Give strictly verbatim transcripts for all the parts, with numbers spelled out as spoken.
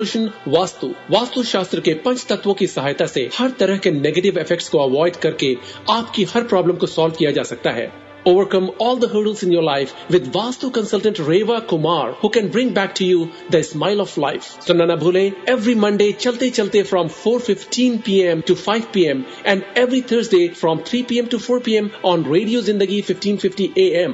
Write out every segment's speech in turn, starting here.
वास्तु वास्तु शास्त्र के पंच तत्वों की सहायता से हर तरह के नेगेटिव इफेक्ट्स को अवॉइड करके आपकी हर प्रॉब्लम को सॉल्व किया जा सकता है. Overcome all the hurdles in your life with Vastu consultant Reva Kumar, who can bring back to you the smile of life. So na bhule, every Monday chalte chalte from four fifteen p.m. to five p.m. and every Thursday from three p.m. to four p.m. on Radio Zindagi fifteen fifty A M.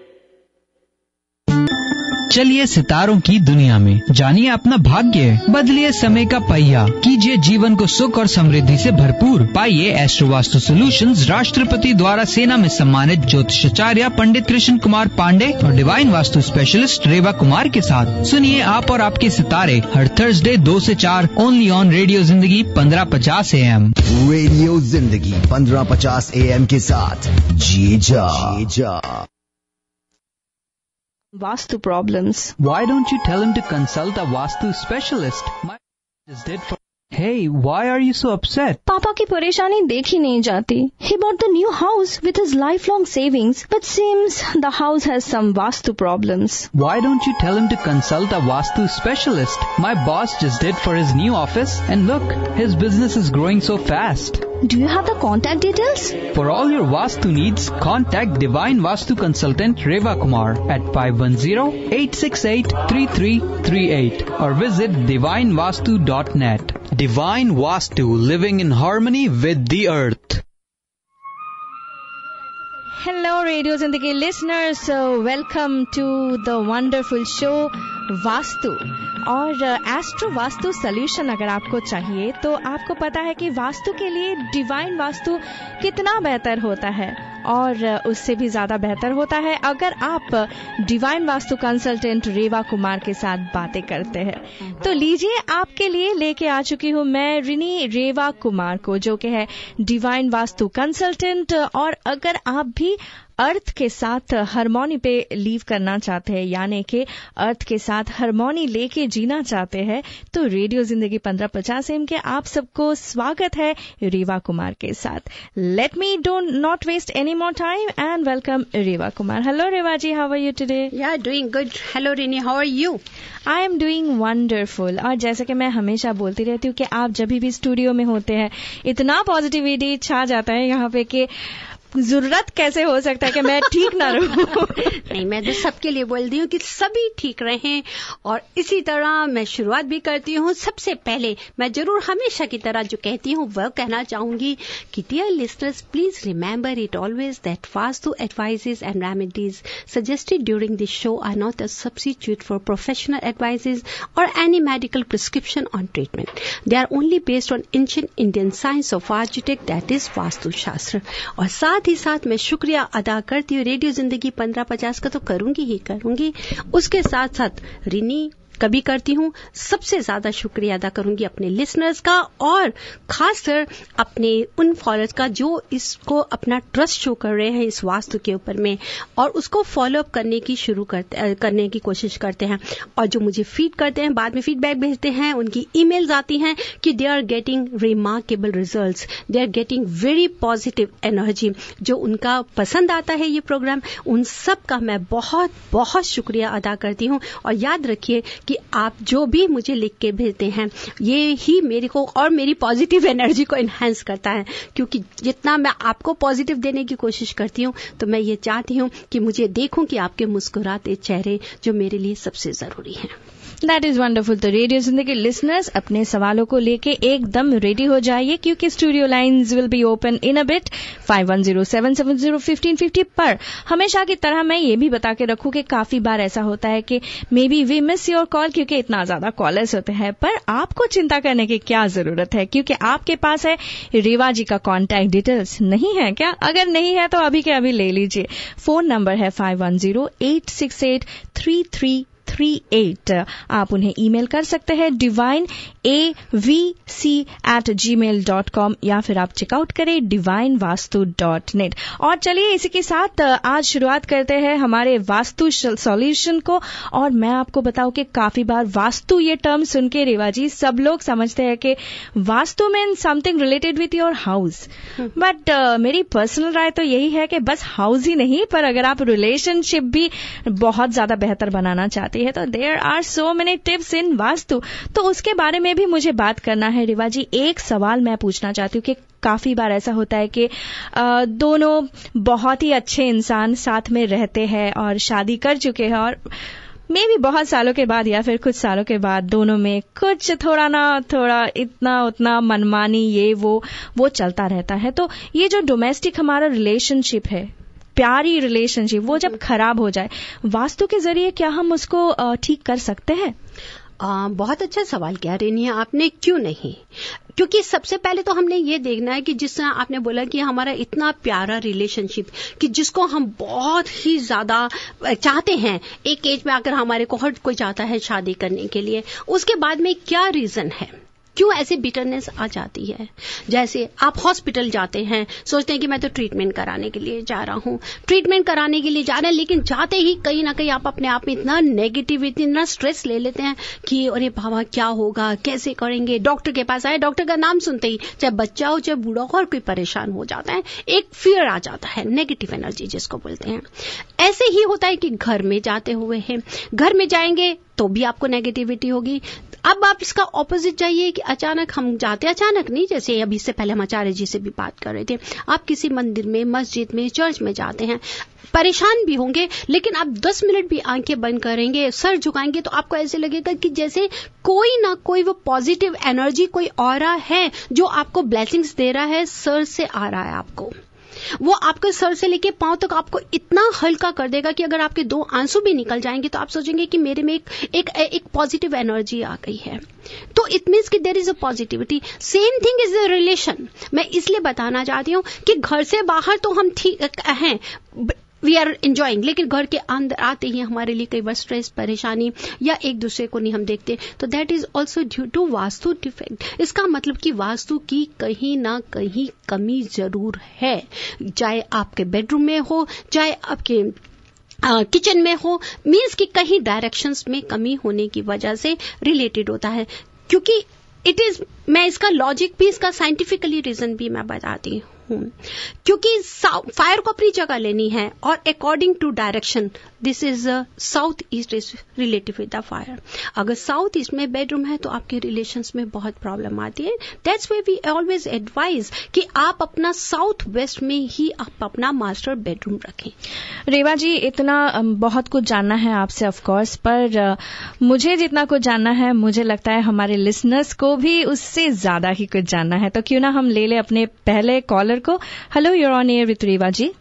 चलिए सितारों की दुनिया में जानिए अपना भाग्य, बदलिए समय का पहिया, कीजिए जीवन को सुख और समृद्धि से भरपूर. पाइए एस्ट्रो वास्तु सॉल्यूशंस राष्ट्रपति द्वारा सेना में सम्मानित ज्योतिषाचार्य पंडित कृष्ण कुमार पांडे और डिवाइन वास्तु स्पेशलिस्ट रेवा कुमार के साथ. सुनिए आप और आपके सितारे हर थर्सडे दो से चार ओनली ऑन रेडियो जिंदगी पंद्रह पचास ए एम. रेडियो जिंदगी पंद्रह पचास ए एम के साथ जी जा. Vastu problems. Why don't you tell him to consult a Vastu specialist? My just did for. Hey, why are you so upset? पापा की परेशानी देखी नहीं जाती. He bought the new house with his lifelong savings, but seems the house has some Vastu problems. Why don't you tell him to consult a Vastu specialist? My boss just did for his new office, and look, his business is growing so fast. Do you have the contact details? For all your Vastu needs, contact Divine Vastu Consultant Reva Kumar at five one zero, eight six eight, three three three eight or visit divine vastu dot net. Divine Vastu, living in harmony with the earth. Hello Radio Zindagi listeners, so welcome to the wonderful show vastu. और astro vastu solution अगर आपको चाहिए तो आपको पता है कि वास्तु के लिए डिवाइन वास्तु कितना बेहतर होता है, और उससे भी ज्यादा बेहतर होता है अगर आप डिवाइन वास्तु कंसल्टेंट रेवा कुमार के साथ बातें करते हैं. तो लीजिए आपके लिए लेके आ चुकी हूँ मैं रिनी रेवा कुमार को, जो कि है डिवाइन वास्तु कंसल्टेंट. और अगर आप भी अर्थ के साथ हार्मोनी पे लीव करना चाहते हैं, यानी कि अर्थ के साथ हार्मोनी लेके जीना चाहते हैं, तो रेडियो जिंदगी पंद्रह पचास एम के आप सबको स्वागत है रेवा कुमार के साथ. Let me don't not waste any more time and welcome Reva Kumar. Hello Reva ji, how are you today? Yeah doing good. Hello Rini, how are you? I am doing wonderful. और जैसे कि मैं हमेशा बोलती रहती हूँ कि आप जब भी स्टूडियो में होते हैं इतना पॉजिटिविटी छा जाता है यहाँ पे कि जरूरत कैसे हो सकता है कि मैं ठीक ना रहूं. नहीं, मैं तो सबके लिए बोल दी हूँ कि सभी ठीक रहें. और इसी तरह मैं शुरुआत भी करती हूँ. सबसे पहले मैं जरूर हमेशा की तरह जो कहती हूँ वह कहना चाहूंगी कि dear listeners, please remember it always that Vastu advices and remedies suggested during this show are not a substitute for professional advices और any medical prescription on treatment. They are only based on ancient Indian science of architect, that is Vastu Shastra. और साथ ही साथ मैं शुक्रिया अदा करती हूँ रेडियो जिंदगी पंद्रह पचास का, तो करूंगी ही करूंगी. उसके साथ साथ रिनी कभी करती हूँ, सबसे ज्यादा शुक्रिया अदा करूंगी अपने लिसनर्स का, और खासकर अपने उन फॉलोअर्स का जो इसको अपना ट्रस्ट शो कर रहे हैं इस वास्तु के ऊपर में, और उसको फॉलो अप करने की शुरू करते करने की कोशिश करते हैं, और जो मुझे फीड करते हैं, बाद में फीडबैक भेजते हैं, उनकी ईमेल्स आती हैं कि they are getting remarkable results, they are getting very positive energy. जो उनका पसंद आता है ये प्रोग्राम, उन सब का मैं बहुत बहुत शुक्रिया अदा करती हूँ. और याद रखिए कि आप जो भी मुझे लिख के भेजते हैं, ये ही मेरे को और मेरी पॉजिटिव एनर्जी को एनहांस करता है, क्योंकि जितना मैं आपको पॉजिटिव देने की कोशिश करती हूँ, तो मैं ये चाहती हूँ कि मुझे देखूं कि आपके मुस्कुराते चेहरे जो मेरे लिए सबसे जरूरी हैं. That is wonderful. तो रेडियो जिंदगी लिसनर्स अपने सवालों को लेके एकदम रेडी हो जाइए, क्योंकि studio lines will be open in a bit. Five one zero seven seven zero fifteen fifty पर हमेशा की तरह मैं ये भी बता के रखूं कि काफी बार ऐसा होता है कि maybe we miss your call, क्योंकि इतना ज्यादा कॉलर्स होते हैं. पर आपको चिंता करने की क्या जरूरत है, क्योंकि आपके पास है रेवा जी का कॉन्टैक्ट डिटेल्स. नहीं है क्या? अगर नहीं है तो अभी के अभी ले लीजिए. फोन नंबर है five one zero eight six eight three three three eight. आप उन्हें ईमेल कर सकते हैं divine A V C at ji mail dot com, या फिर आप चेकआउट करें डिवाइन वास्तु डॉट नेट. और चलिए इसी के साथ आज शुरुआत करते हैं हमारे वास्तु सॉल्यूशन को. और मैं आपको बताऊं कि काफी बार वास्तु ये टर्म सुन के रेवा जी सब लोग समझते हैं कि Vastu mean something related with your house. But मेरी पर्सनल राय तो यही है कि बस हाउस ही नहीं, पर अगर आप रिलेशनशिप भी बहुत ज्यादा बेहतर बनाना चाहते जाती है। तो there are so many tips in Vastu, तो उसके बारे में भी मुझे बात करना है। रीवा जी, एक सवाल मैं पूछना चाहती हूँ कि काफी बार ऐसा होता है कि आ, दोनों बहुत ही अच्छे इंसान साथ में रहते हैं और शादी कर चुके हैं, और मे भी बहुत सालों के बाद या फिर कुछ सालों के बाद दोनों में कुछ थोड़ा ना थोड़ा इतना उतना मनमानी ये वो वो चलता रहता है। तो ये जो डोमेस्टिक हमारा रिलेशनशिप है, प्यारी रिलेशनशिप, वो जब खराब हो जाए, वास्तु के जरिए क्या हम उसको ठीक कर सकते हैं? आ, बहुत अच्छा सवाल किया रेनिया आपने, क्यों नहीं? क्योंकि सबसे पहले तो हमने ये देखना है कि जिस तरह आपने बोला कि हमारा इतना प्यारा रिलेशनशिप कि जिसको हम बहुत ही ज्यादा चाहते हैं, एक एज में आकर हमारे को हर कोई चाहता है शादी करने के लिए, उसके बाद में क्या रीजन है, क्यों ऐसी बिटरनेस आ जाती है? जैसे आप हॉस्पिटल जाते हैं, सोचते हैं कि मैं तो ट्रीटमेंट कराने के लिए जा रहा हूँ, ट्रीटमेंट कराने के लिए जा रहे हैं, लेकिन जाते ही कहीं ना कहीं आप अपने आप में इतना नेगेटिव, इतना स्ट्रेस ले लेते हैं कि अरे बाबा क्या होगा, कैसे करेंगे। डॉक्टर के पास आए, डॉक्टर का नाम सुनते ही चाहे बच्चा हो चाहे बूढ़ा हो, हर कोई परेशान हो जाता है, एक फियर आ जाता है, नेगेटिव एनर्जी जिसको बोलते हैं। ऐसे ही होता है कि घर में जाते हुए हैं, घर में जाएंगे तो भी आपको नेगेटिविटी होगी। अब आप इसका ऑपोजिट जाइए कि अचानक हम जाते, अचानक नहीं, जैसे अभी इससे पहले हम आचार्य जी से भी बात कर रहे थे, आप किसी मंदिर में, मस्जिद में, चर्च में जाते हैं, परेशान भी होंगे, लेकिन आप दस मिनट भी आंखें बंद करेंगे, सर झुकाएंगे, तो आपको ऐसे लगेगा कि जैसे कोई ना कोई वो पॉजिटिव एनर्जी, कोई ऑरा है जो आपको ब्लेसिंग्स दे रहा है, सर से आ रहा है आपको, वो आपके सर से लेके पांव तक आपको इतना हल्का कर देगा कि अगर आपके दो आंसू भी निकल जाएंगे तो आप सोचेंगे कि मेरे में एक एक एक पॉजिटिव एनर्जी आ गई है। तो इट मीन्स कि there is a positivity. Same thing is the relation. मैं इसलिए बताना चाहती हूँ कि घर से बाहर तो हम ठीक हैं, वी आर एंजॉइंग, लेकिन घर के अंदर आते ही हमारे लिए कई बार स्ट्रेस, परेशानी या एक दूसरे को नहीं हम देखते, तो that is also due to Vastu defect. इसका मतलब कि वास्तु की कहीं ना कहीं कमी जरूर है, चाहे आपके बेडरूम में हो, चाहे आपके किचन में हो, मीन्स कि कहीं डायरेक्शंस में कमी होने की वजह से रिलेटेड होता है। क्योंकि इट इज, मैं इसका लॉजिक भी, इसका साइंटिफिकली रीजन भी मैं बताती हूँ, क्योंकि फायर को अपनी जगह लेनी है और according to direction, this is south east is relative with the fire. अगर साउथ ईस्ट में बेडरूम है तो आपके रिलेशंस में बहुत प्रॉब्लम आती है। That's why we always advise कि आप अपना साउथ वेस्ट में ही आप अपना मास्टर बेडरूम रखें। रेवा जी, इतना बहुत कुछ जानना है आपसे ऑफ कोर्स, पर मुझे जितना कुछ जानना है, मुझे लगता है हमारे लिसनर्स को भी उससे ज्यादा ही कुछ जानना है। तो क्यों ना हम ले ले अपने पहले कॉलर को। Hello, you're on air with Reva ji.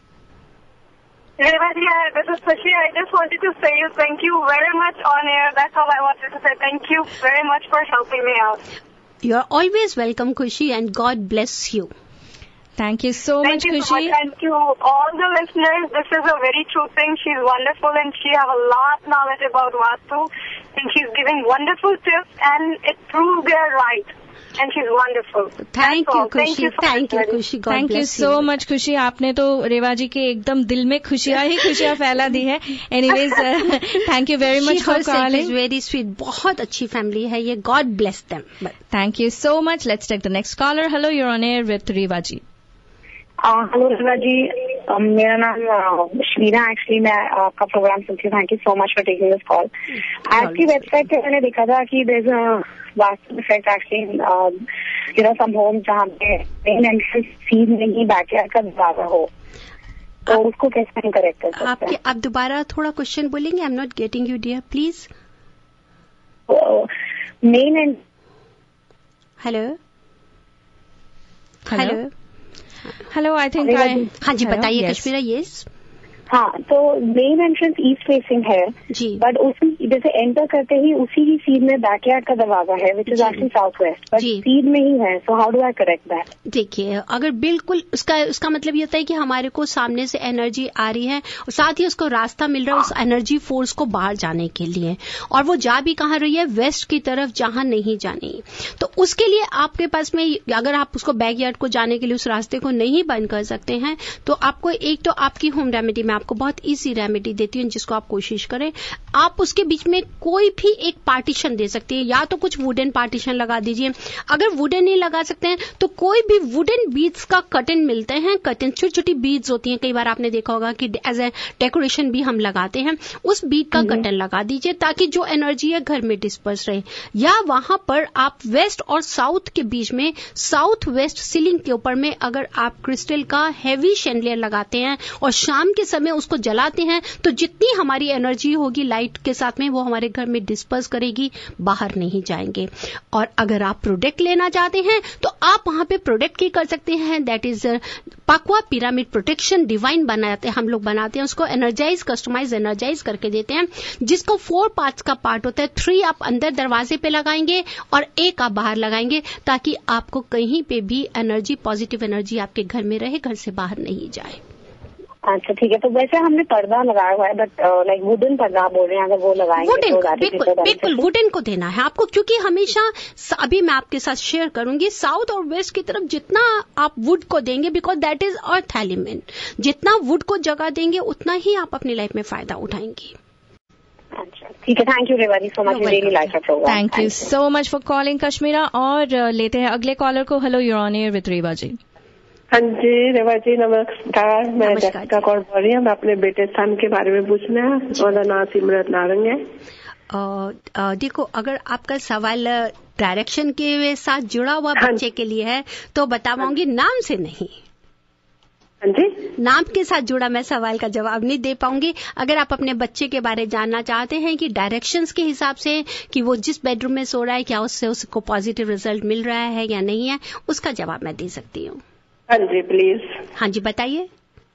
Reva ji, this is Khushi. I just wanted to say you thank you very much on air. That's all I wanted to say. Thank you very much for helping me out. You're always welcome, Khushi, and God bless you. Thank you so Thank much, you Khushi. so much. And to all the listeners, this is a very true thing. She's wonderful and she has a lot of knowledge about Vastu. And she's giving wonderful tips and it proves they're right. And she's wonderful. Thank you, Khushi. Thank you, Khushi. God Thank you bless so much, Khushi. आपने तो रेवा जी के एकदम दिल में खुशियाँ ही खुशियाँ फैला दी है। Anyways, thank you very much for calling. She is very sweet. बहुत अच्छी फैमिली है ये. God bless them. Thank you so much. Let's take the next caller. Hello, you're on air with Reva ji. Hello Reva ji, मेरा नाम Shamina. Actually मैं आपका programme सुनती हूँ। Thank you so much for taking this call. आपकी website पे मैंने देखा था कि there is a Vastu effect actually, you know, some home जहाँ पे मेन एंट्रेंस सीध में ही बैकयार्ड का दरवाजा हो, तो उसको कैसे हम करेक्ट कर सकते हैं? आपके आप दोबारा थोड़ा क्वेश्चन बोलेंगे? I am not getting you dear, please. Main and hello hello hello, I think हाँ जी, बताइए कश्मीरा। यस, हाँ, तो मेन एंट्रेंस ईस्ट फेसिंग है जी, बट उसी जैसे एंटर करते ही उसी की सीध में बैकयार्ड का दरवाजा है which is actually south west, but सीध में ही है। So how do I correct that? देखिए, अगर बिल्कुल उसका उसका मतलब ये होता है कि हमारे को सामने से एनर्जी आ रही है और साथ ही उसको रास्ता मिल रहा है उस एनर्जी फोर्स को बाहर जाने के लिए, और वो जा भी कहाँ रही है? वेस्ट की तरफ, जहां नहीं जानी। तो उसके लिए आपके पास में, अगर आप उसको बैकयार्ड को जाने के लिए उस रास्ते को नहीं बंद कर सकते हैं, तो आपको एक तो आपकी होम रेमेडी में आपको बहुत इजी रेमेडी देती हूँ जिसको आप कोशिश करें। आप उसके बीच में कोई भी एक पार्टीशन दे सकते हैं, या तो कुछ वुडन पार्टीशन लगा दीजिए। अगर वुडन नहीं लगा सकते हैं तो कोई भी वुडन बीड्स का कर्टन मिलते हैं, कर्टन छोटी छोटी बीड्स होती हैं, कई बार आपने देखा होगा कि एज ए डेकोरेशन भी हम लगाते हैं, उस बीड का कर्टन लगा दीजिए ताकि जो एनर्जी है घर में डिस्पर्स रहे। या वहां पर आप वेस्ट और साउथ के बीच में, साउथ वेस्ट सीलिंग के ऊपर में अगर आप क्रिस्टल का हैवी शैंडलियर लगाते हैं और शाम के समय उसको जलाते हैं, तो जितनी हमारी एनर्जी होगी लाइट के साथ में वो हमारे घर में डिस्पर्स करेगी, बाहर नहीं जाएंगे। और अगर आप प्रोडक्ट लेना चाहते हैं तो आप वहां पे प्रोडक्ट की कर सकते हैं, that is Pakua pyramid protection divine बनाते हैं हम लोग, बनाते हैं उसको एनर्जाइज, कस्टमाइज एनर्जाइज करके देते हैं, जिसको फोर पार्ट्स का पार्ट होता है। थ्री आप अंदर दरवाजे पे लगाएंगे और एक आप बाहर लगाएंगे, ताकि आपको कहीं पे भी एनर्जी, पॉजिटिव एनर्जी आपके घर में रहे, घर से बाहर नहीं जाए। अच्छा ठीक है। तो वैसे हमने पर्दा लगाया हुआ है, बट लाइक वुडन पर्दा बोल रहे हैं, अगर वो लगाएंगे वुडन, तो बिल्कुल बिल्कुल वुडन को देना है आपको, क्योंकि हमेशा, अभी मैं आपके साथ शेयर करूंगी, साउथ और वेस्ट की तरफ जितना आप वुड को देंगे, because that is earth element, जितना वुड को जगह देंगे उतना ही आप अपनी लाइफ में फायदा उठाएंगे। अच्छा ठीक है, thank you Reva ji so much, really like your programme. Thank you so much for calling Kashmira. और लेते हैं अगले कॉलर को। Hello, you're on air with Reva ji. हाँ जी रेवा जी नमस्कार, मैं जैसिका कौर बोल रही हूँ। मैं अपने बेटे सन के बारे में पूछना है, उसका नाम सिमरत नारंग है। देखो, अगर आपका सवाल डायरेक्शन के साथ जुड़ा हुआ बच्चे के लिए है तो बताऊंगी, नाम से नहीं। हाँ जी, नाम के साथ जुड़ा मैं सवाल का जवाब नहीं दे पाऊंगी। अगर आप अपने बच्चे के बारे जानना चाहते हैं कि डायरेक्शंस के हिसाब से कि वो जिस बेडरूम में सो रहा है, क्या उससे उसको पॉजिटिव रिजल्ट मिल रहा है या नहीं है, उसका जवाब मैं दे सकती हूँ। हाँ जी प्लीज। हाँ जी बताइए।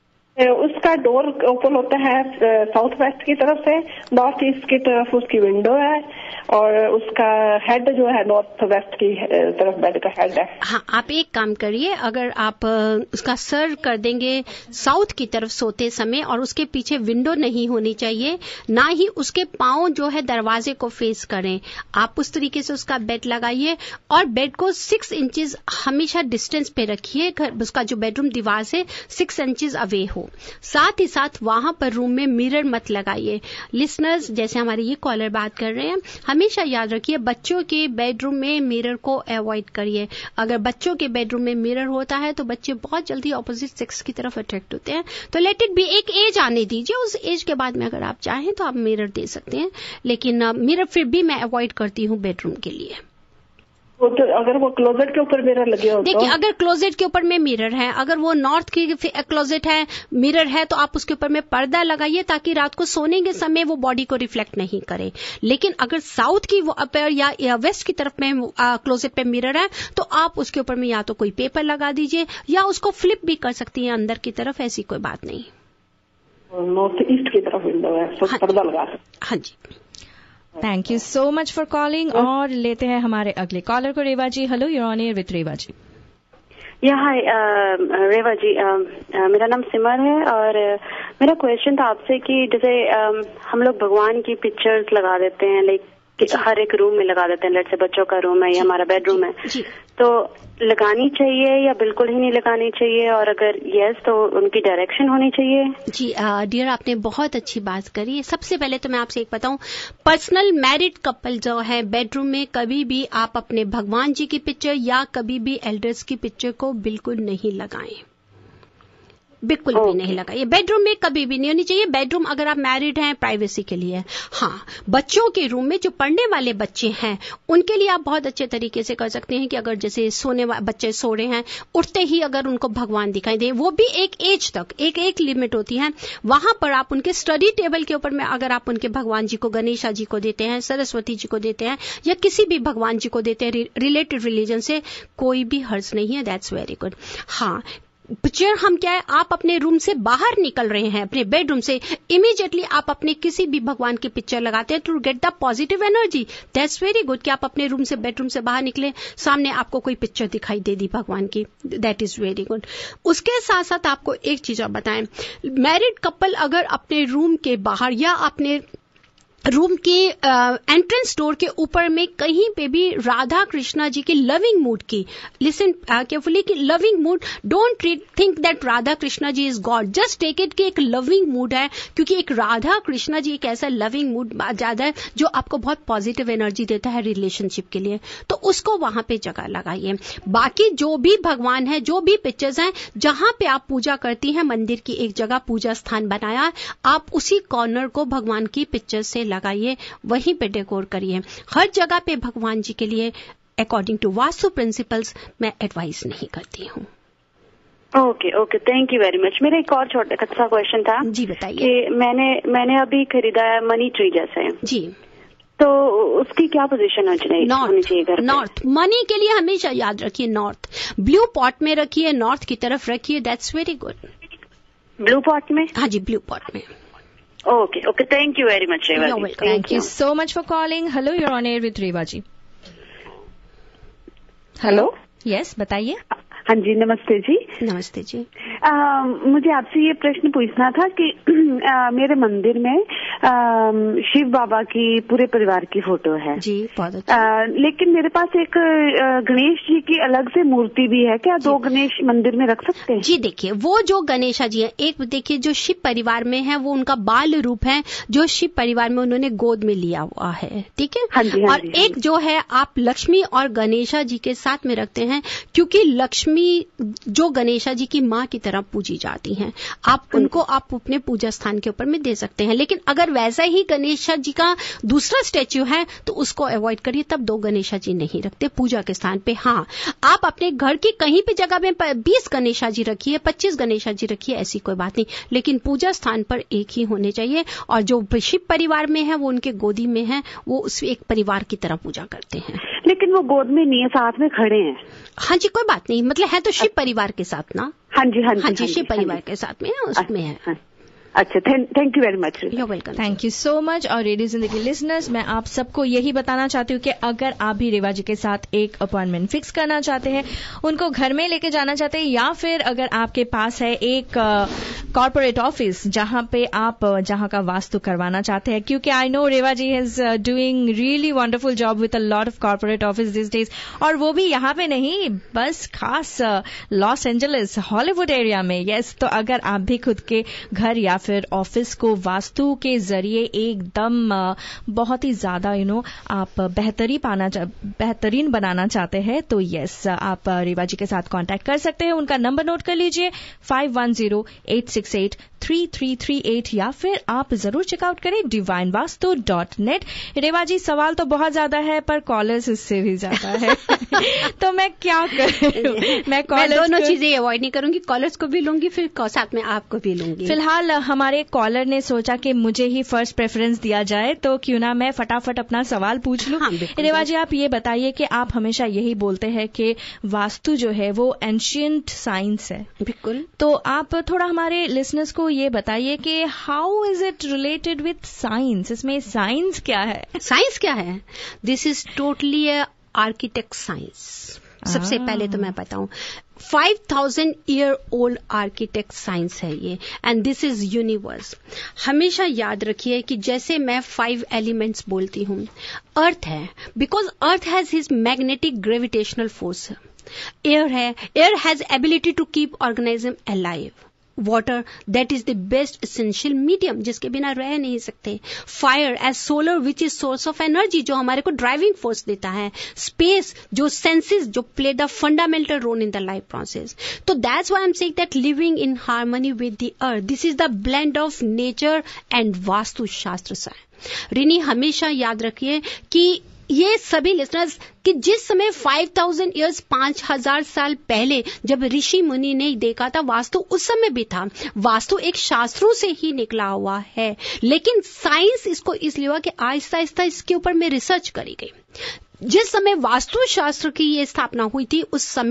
उसका डोर ओपन होता है साउथ वेस्ट की तरफ से, नॉर्थ ईस्ट की तरफ उसकी विंडो है, और उसका हेड जो है नॉर्थ वेस्ट की तरफ बेड का हेड है। हाँ, आप एक काम करिए, अगर आप उसका सर कर देंगे साउथ की तरफ सोते समय, और उसके पीछे विंडो नहीं होनी चाहिए, ना ही उसके पांव जो है दरवाजे को फेस करें, आप उस तरीके से उसका बेड लगाइए, और बेड को सिक्स इंचेस हमेशा डिस्टेंस पे रखिए, उसका जो बेडरूम दीवार से सिक्स इंचेस अवे हो। साथ ही साथ वहां पर रूम में मिरर मत लगाइए। लिसनर्स, जैसे हमारे ये कॉलर बात कर रहे हैं, हमेशा याद रखिए बच्चों के बेडरूम में मिरर को अवॉइड करिए। अगर बच्चों के बेडरूम में मिरर होता है तो बच्चे बहुत जल्दी ऑपोजिट सेक्स की तरफ अट्रैक्ट होते हैं। तो लेट इट बी, एक एज आने दीजिए, उस एज के बाद में अगर आप चाहें तो आप मिरर दे सकते हैं, लेकिन मिरर फिर भी मैं अवॉइड करती हूँ बेडरूम के लिए। वो तो अगर वो क्लोजेट के ऊपर मिरर लगे हो, देखिए अगर क्लोजेट के ऊपर में मिरर है, अगर वो नॉर्थ की क्लोजेट है, मिरर है, तो आप उसके ऊपर में पर्दा लगाइए ताकि रात को सोने के समय वो बॉडी को रिफ्लेक्ट नहीं करे। लेकिन अगर साउथ की वो अपर या, या वेस्ट की तरफ में क्लोजेट पे मिरर है, तो आप उसके ऊपर में या तो कोई पेपर लगा दीजिए या उसको फ्लिप भी कर सकती हैं अंदर की तरफ, ऐसी कोई बात नहीं। नॉर्थ ईस्ट की तरफ विंडो है, तो पर्दा लगा सकते। हाँ जी, thank you so much for calling. और लेते हैं हमारे अगले कॉलर को। Reva ji, hello, you're on air with Reva ji. Yeah hi Rewa ji, uh, uh, मेरा नाम सिमर है, और uh, मेरा क्वेश्चन था आपसे कि जैसे uh, हम लोग भगवान की पिक्चर्स लगा देते हैं, लाइक हर एक रूम में लगा देते हैं, लेट से बच्चों का रूम है या हमारा बेडरूम है, तो लगानी चाहिए या बिल्कुल ही नहीं लगानी चाहिए, और अगर यस तो उनकी डायरेक्शन होनी चाहिए? जी डियर, आपने बहुत अच्छी बात करी। सबसे पहले तो मैं आपसे एक बताऊं, पर्सनल मैरिड कपल जो है बेडरूम में कभी भी आप अपने भगवान जी की पिक्चर या कभी भी एल्डर्स की पिक्चर को बिल्कुल नहीं लगाएं, बिल्कुल भी नहीं लगाइए। बेडरूम में कभी भी नहीं होनी चाहिए। बेडरूम अगर आप मैरिड हैं प्राइवेसी के लिए, हाँ बच्चों के रूम में जो पढ़ने वाले बच्चे हैं उनके लिए आप बहुत अच्छे तरीके से कर सकते हैं कि अगर जैसे सोने वाले बच्चे सो रहे हैं, उठते ही अगर उनको भगवान दिखाई दे, वो भी एक एज तक, एक एक लिमिट होती है, वहां पर आप उनके स्टडी टेबल के ऊपर में अगर आप उनके भगवान जी को, गणेशा जी को देते हैं, सरस्वती जी को देते हैं, या किसी भी भगवान जी को देते हैं रिलेटेड रिलीजन से, कोई भी हर्ज नहीं है, दैट्स वेरी गुड। हाँ, पिक्चर हम क्या है, आप अपने रूम से बाहर निकल रहे हैं, अपने बेडरूम से इमीडिएटली आप अपने किसी भी भगवान की पिक्चर लगाते हैं to get the positive energy, that's very good. कि आप अपने रूम से, बेडरूम से बाहर निकले, सामने आपको कोई पिक्चर दिखाई दे दी भगवान की, दैट इज वेरी गुड। उसके साथ साथ आपको एक चीज और बताएं, मैरिड कपल अगर अपने रूम के बाहर या अपने रूम के एंट्रेंस डोर के ऊपर में कहीं पे भी राधा कृष्णा जी के लविंग मूड की, लिसन केयरफुली, कि loving mood, don't think that Radha Krishna ji is God, just take it कि एक लविंग मूड है, क्योंकि एक राधा कृष्णा जी एक ऐसा लविंग मूड ज्यादा है जो आपको बहुत पॉजिटिव एनर्जी देता है रिलेशनशिप के लिए, तो उसको वहां पे जगह लगाइए। बाकी जो भी भगवान है, जो भी पिक्चर्स हैं, जहां पे आप पूजा करती हैं, मंदिर की एक जगह पूजा स्थान बनाया, आप उसी कॉर्नर को भगवान की पिक्चर से लगाइए, वहीं पे डेकोर करिए। हर जगह पे भगवान जी के लिए अकॉर्डिंग टू वास्तु प्रिंसिपल्स मैं एडवाइस नहीं करती हूँ। Okay okay, thank you very much. मेरा एक और छोटा सा क्वेश्चन था। जी बताइए। कि मैंने मैंने अभी खरीदा है मनी ट्री जैसे जी, तो उसकी क्या पोजीशन होनी चाहिए घर पे? नॉर्थ। मनी के लिए हमेशा याद रखिए नॉर्थ, ब्लू पॉट में रखिए, नॉर्थ की तरफ रखिए, that's very good. Blue pot में? हाँ जी, ब्लू पॉट में। Okay okay, thank you very much Reva ji. Thank you so much for calling. Hello, you're on air with Reva ji. Hello, yes बताइए। हाँ जी, नमस्ते जी। नमस्ते जी। आ, मुझे आपसे ये प्रश्न पूछना था कि आ, मेरे मंदिर में आ, शिव बाबा की पूरे परिवार की फोटो है जी, बहुत अच्छा। आ, लेकिन मेरे पास एक आ, गणेश जी की अलग से मूर्ति भी है, क्या दो गणेश मंदिर में रख सकते हैं? जी देखिए, वो जो गणेशा जी है, एक देखिए जो शिव परिवार में है वो उनका बाल रूप है, जो शिव परिवार में उन्होंने गोद में लिया हुआ है, ठीक है। हाँ जी, हाँ और जी, एक जो है आप लक्ष्मी और गणेशा जी के साथ में रखते हैं, क्योंकि लक्ष्मी जो गणेशा जी की माँ की तरह पूजी जाती हैं, आप उनको आप अपने पूजा स्थान के ऊपर में दे सकते हैं। लेकिन अगर वैसा ही गणेशा जी का दूसरा स्टैच्यू है तो उसको अवॉइड करिए, तब दो गणेशा जी नहीं रखते पूजा के स्थान पे। हाँ, आप अपने घर की कहीं भी जगह में बीस गणेशा जी रखिए, पच्चीस गणेशा जी रखिए, ऐसी कोई बात नहीं, लेकिन पूजा स्थान पर एक ही होने चाहिए। और जो शिव परिवार में है वो उनके गोदी में है, वो उस एक परिवार की तरह पूजा करते हैं। लेकिन वो गोद में नहीं है, साथ में खड़े हैं। हाँ जी, कोई बात नहीं, मतलब है तो शिव परिवार के साथ ना। हाँ जी, हाँ जी, हाँ जी, शिव परिवार के साथ में है, उसमें है। अच्छा, thank you very much. You welcome. Thank you so much. और रेडियो जिंदगी लिसनर्स, मैं आप सबको यही बताना चाहती हूँ कि अगर आप भी रेवा जी के साथ एक अपॉइंटमेंट फिक्स करना चाहते हैं, उनको घर में लेके जाना चाहते हैं, या फिर अगर आपके पास है एक कॉर्पोरेट ऑफिस जहां पे आप जहां का वास्तु करवाना चाहते हैं, क्योंकि I know Reva ji is doing really wonderful job with a lot of corporate office this days, और वो भी यहाँ पे नहीं, बस खास लॉस एंजलिस हॉलीवुड एरिया में। यस, तो अगर आप भी खुद के घर या फिर ऑफिस को वास्तु के जरिए एकदम बहुत ही ज्यादा यू नो आप बेहतरी पाना बेहतरीन बनाना चाहते हैं, तो यस, आप रेवा जी के साथ कांटेक्ट कर सकते हैं। उनका नंबर नोट कर लीजिए, five one zero eight six eight three three three eight, या फिर आप जरूर चेकआउट करें divine vastu dot net. Reva ji, सवाल तो बहुत ज्यादा है पर कॉलर्स इससे भी ज्यादा है तो मैं क्या करूं? मैं कॉलर्स दोनों चीजें अवॉइड नहीं करूंगी, कॉलर्स को भी लूंगी, फिर साथ में आपको भी लूंगी। फिलहाल हमारे कॉलर ने सोचा कि मुझे ही फर्स्ट प्रेफरेंस दिया जाए, तो क्यों ना मैं फटाफट अपना सवाल पूछ लूं। हाँ, रेवा जी, आप ये बताइए कि आप हमेशा यही बोलते हैं कि वास्तु जो है वो एंशिएंट साइंस है। बिल्कुल। तो आप थोड़ा हमारे लिसनर्स को ये बताइए कि how is it related with science? इसमें साइंस क्या है? साइंस क्या है? This is totally architect science. सबसे पहले तो मैं बताऊं, five thousand year old architect science है ये, एंड दिस इज यूनिवर्स। हमेशा याद रखिए कि जैसे मैं फाइव एलिमेंट्स बोलती हूँ, अर्थ है, because earth has his magnetic gravitational force. Air है, air has ability to keep organism alive. Water, that is the best essential medium, जिसके बिना रह नहीं सकते। Fire as solar which is source of energy, जो हमारे को ड्राइविंग फोर्स देता है। स्पेस, जो सेंसेस, जो play the fundamental role in the life process. तो that's why I am saying that living in harmony with the earth, this is the blend of nature and vastu shastra सा। रिनी, हमेशा याद रखिए कि ये सभी लिसनर्स कि जिस समय फाइव थाउजेंड ईयर्स पांच हजार साल पहले जब ऋषि मुनि ने देखा था वास्तु, उस समय भी था। वास्तु एक शास्त्रों से ही निकला हुआ है, लेकिन साइंस इसको इसलिए हुआ कि आहिस्ता आहिस्ता इसके ऊपर में रिसर्च करी गई। जिस समय वास्तु शास्त्र की ये स्थापना हुई थी, उस समय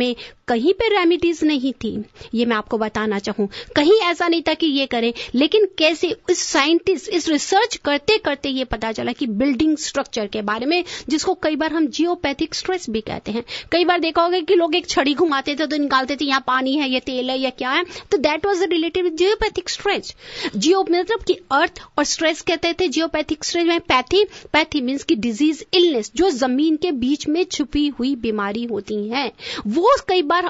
कहीं पे रेमेडीज नहीं थी, ये मैं आपको बताना चाहूँ, कहीं ऐसा नहीं था कि ये करें, लेकिन कैसे इस साइंटिस्ट इस रिसर्च करते करते ये पता चला कि बिल्डिंग स्ट्रक्चर के बारे में, जिसको कई बार हम जियोपैथिक स्ट्रेस भी कहते हैं। कई बार देखा होगा कि लोग एक छड़ी घुमाते थे तो निकालते थे यहाँ पानी है, ये तेल है, या क्या है, तो that was related with geopathic stress. Geo मतलब कि अर्थ और स्ट्रेस कहते थे जियोपैथिक स्ट्रेस में। पैथी पैथी मीन्स की डिजीज, इलनेस, जो जमीन के बीच में छुपी हुई बीमारी होती है, वो कई बार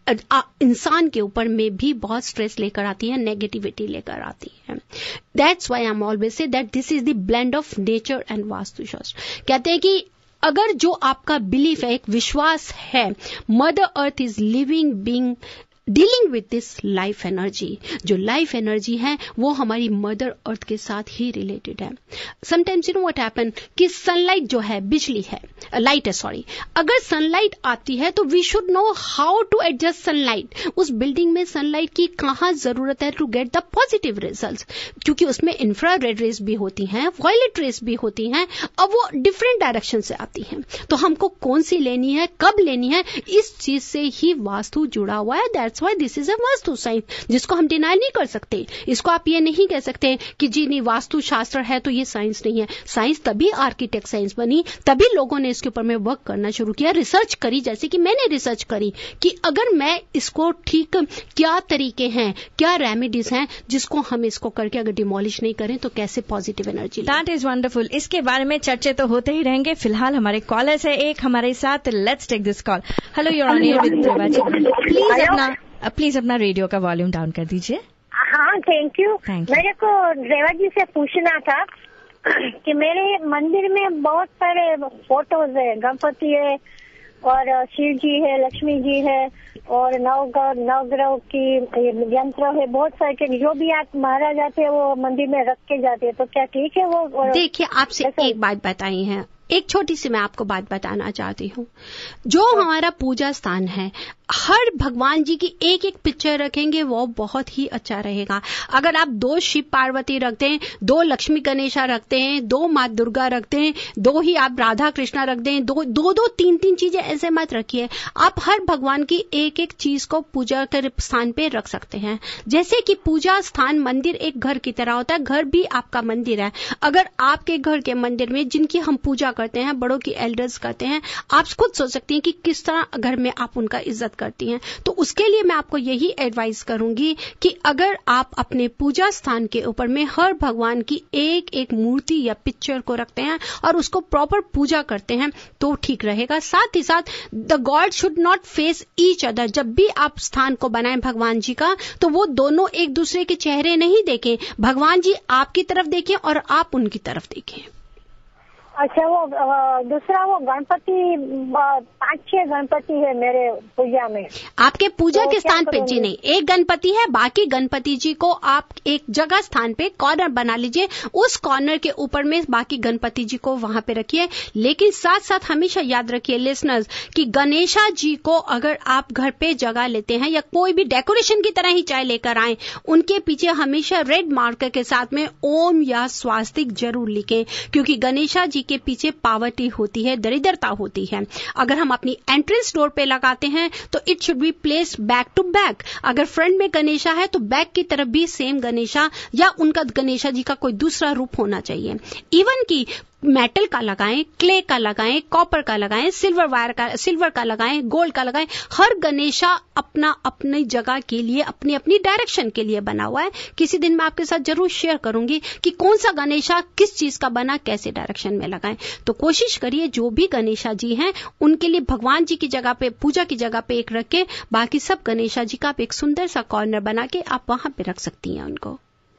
इंसान के ऊपर में भी बहुत स्ट्रेस लेकर आती है, नेगेटिविटी लेकर आती है। That's why I am always say that this is the blend of nature and vastu shastra. कहते हैं कि अगर जो आपका बिलीफ है, एक विश्वास है, mother earth is living being dealing with this life energy, जो लाइफ एनर्जी है वो हमारी मदर अर्थ के साथ ही रिलेटेड है। Sometimes you know what happen कि सनलाइट जो है, बिजली है, लाइट है सॉरी, अगर सनलाइट आती है तो we should know how to adjust sunlight. उस बिल्डिंग में सनलाइट की कहाँ जरूरत है to get the positive results, क्योंकि उसमें इंफ्रारेड रेज भी होती हैं, वायलेट रेज भी होती हैं, अब वो डिफरेंट डायरेक्शन से आती हैं। तो हमको कौन सी लेनी है, कब लेनी है, इस चीज से ही वास्तु जुड़ा हुआ है। That's why this is a vastu science, जिसको हम डिनाई नहीं कर सकते। इसको आप ये नहीं कह सकते कि जी नहीं वास्तु शास्त्र है तो ये साइंस नहीं है। साइंस तभी आर्किटेक्ट साइंस बनी, तभी लोगों ने इसके ऊपर में वर्क करना शुरू किया, रिसर्च करी, जैसे कि मैंने रिसर्च करी कि अगर मैं इसको ठीक, क्या तरीके हैं, क्या रेमेडीज हैं जिसको हम इसको करके अगर डिमोलिश नहीं करें तो कैसे positive energy. That is wonderful. इसके बारे में चर्चे तो होते ही रहेंगे। फिलहाल हमारे कॉलर्स है एक हमारे साथ, let's take this call. Hello, you are on air with Reva. Please अपना प्लीज अपना रेडियो का वॉल्यूम डाउन कर दीजिए। हाँ, थैंक यू। मेरे को रेवा जी से पूछना था कि मेरे मंदिर में बहुत सारे फोटोज है, गणपति है और शिव जी है, लक्ष्मी जी है और नवग्रह नवग्रह की यंत्र है, बहुत सारे, जो भी आप महाराज आते हैं वो मंदिर में रख के जाते हैं, तो क्या ठीक है वो? देखिए, आपसे एक बात बताई है, एक छोटी सी मैं आपको बात बताना चाहती हूँ। जो हमारा पूजा स्थान है, हर भगवान जी की एक एक पिक्चर रखेंगे वो बहुत ही अच्छा रहेगा। अगर आप दो शिव पार्वती रखते हैं, दो लक्ष्मी गणेशा रखते हैं, दो माँ दुर्गा रखते हैं, दो ही आप राधा कृष्णा रख दें, दो दो दो तीन तीन चीजें ऐसे मत रखिए। आप हर भगवान की एक एक चीज को पूजा के स्थान पे रख सकते हैं। जैसे कि पूजा स्थान, मंदिर एक घर की तरह होता है, घर भी आपका मंदिर है। अगर आपके घर के मंदिर में जिनकी हम पूजा करते हैं, बड़ों की एल्डर्स करते हैं, आप खुद सोच सकती हैं कि किस तरह घर में आप उनका इज्जत करती हैं। तो उसके लिए मैं आपको यही एडवाइस करूंगी कि अगर आप अपने पूजा स्थान के ऊपर में हर भगवान की एक एक मूर्ति या पिक्चर को रखते हैं और उसको प्रॉपर पूजा करते हैं तो ठीक रहेगा। साथ ही साथ the god should not face each other. जब भी आप स्थान को बनाएं भगवान जी का, तो वो दोनों एक दूसरे के चेहरे नहीं देखें, भगवान जी आपकी तरफ देखें और आप उनकी तरफ देखें। अच्छा, वो दूसरा वो गणपति, पांच छह गणपति है मेरे पूजा में। आपके पूजा तो के स्थान पे जी नहीं, एक गणपति है, बाकी गणपति जी को आप एक जगह स्थान पे कॉर्नर बना लीजिए, उस कॉर्नर के ऊपर में बाकी गणपति जी को वहां पे रखिए। लेकिन साथ साथ हमेशा याद रखिए लिसनर्स कि गणेशा जी को अगर आप घर पे जगह लेते हैं या कोई भी डेकोरेशन की तरह ही चाहे लेकर आए, उनके पीछे हमेशा रेड मार्कर के साथ में ओम या स्वास्तिक जरूर लिखें, क्योंकि गणेशा जी के पीछे पावर्टी होती है, दरिद्रता होती है। अगर हम अपनी एंट्रेंस डोर पे लगाते हैं तो it should be placed back to back. अगर फ्रंट में गणेशा है तो बैक की तरफ भी सेम गणेशा या उनका गणेशा जी का कोई दूसरा रूप होना चाहिए। इवन की मेटल का लगाएं, क्ले का लगाएं, कॉपर का लगाएं, सिल्वर वायर का सिल्वर का लगाएं, गोल्ड का लगाएं। हर गणेशा अपना अपनी जगह के लिए, अपनी अपनी डायरेक्शन के लिए बना हुआ है। किसी दिन मैं आपके साथ जरूर शेयर करूंगी कि कौन सा गणेशा किस चीज का बना, कैसे डायरेक्शन में लगाएं। तो कोशिश करिए जो भी गणेशा जी हैं उनके लिए भगवान जी की जगह पे, पूजा की जगह पे एक रखे, बाकी सब गणेशा जी का आप एक सुंदर सा कॉर्नर बना के आप वहां पे रख सकती हैं उनको।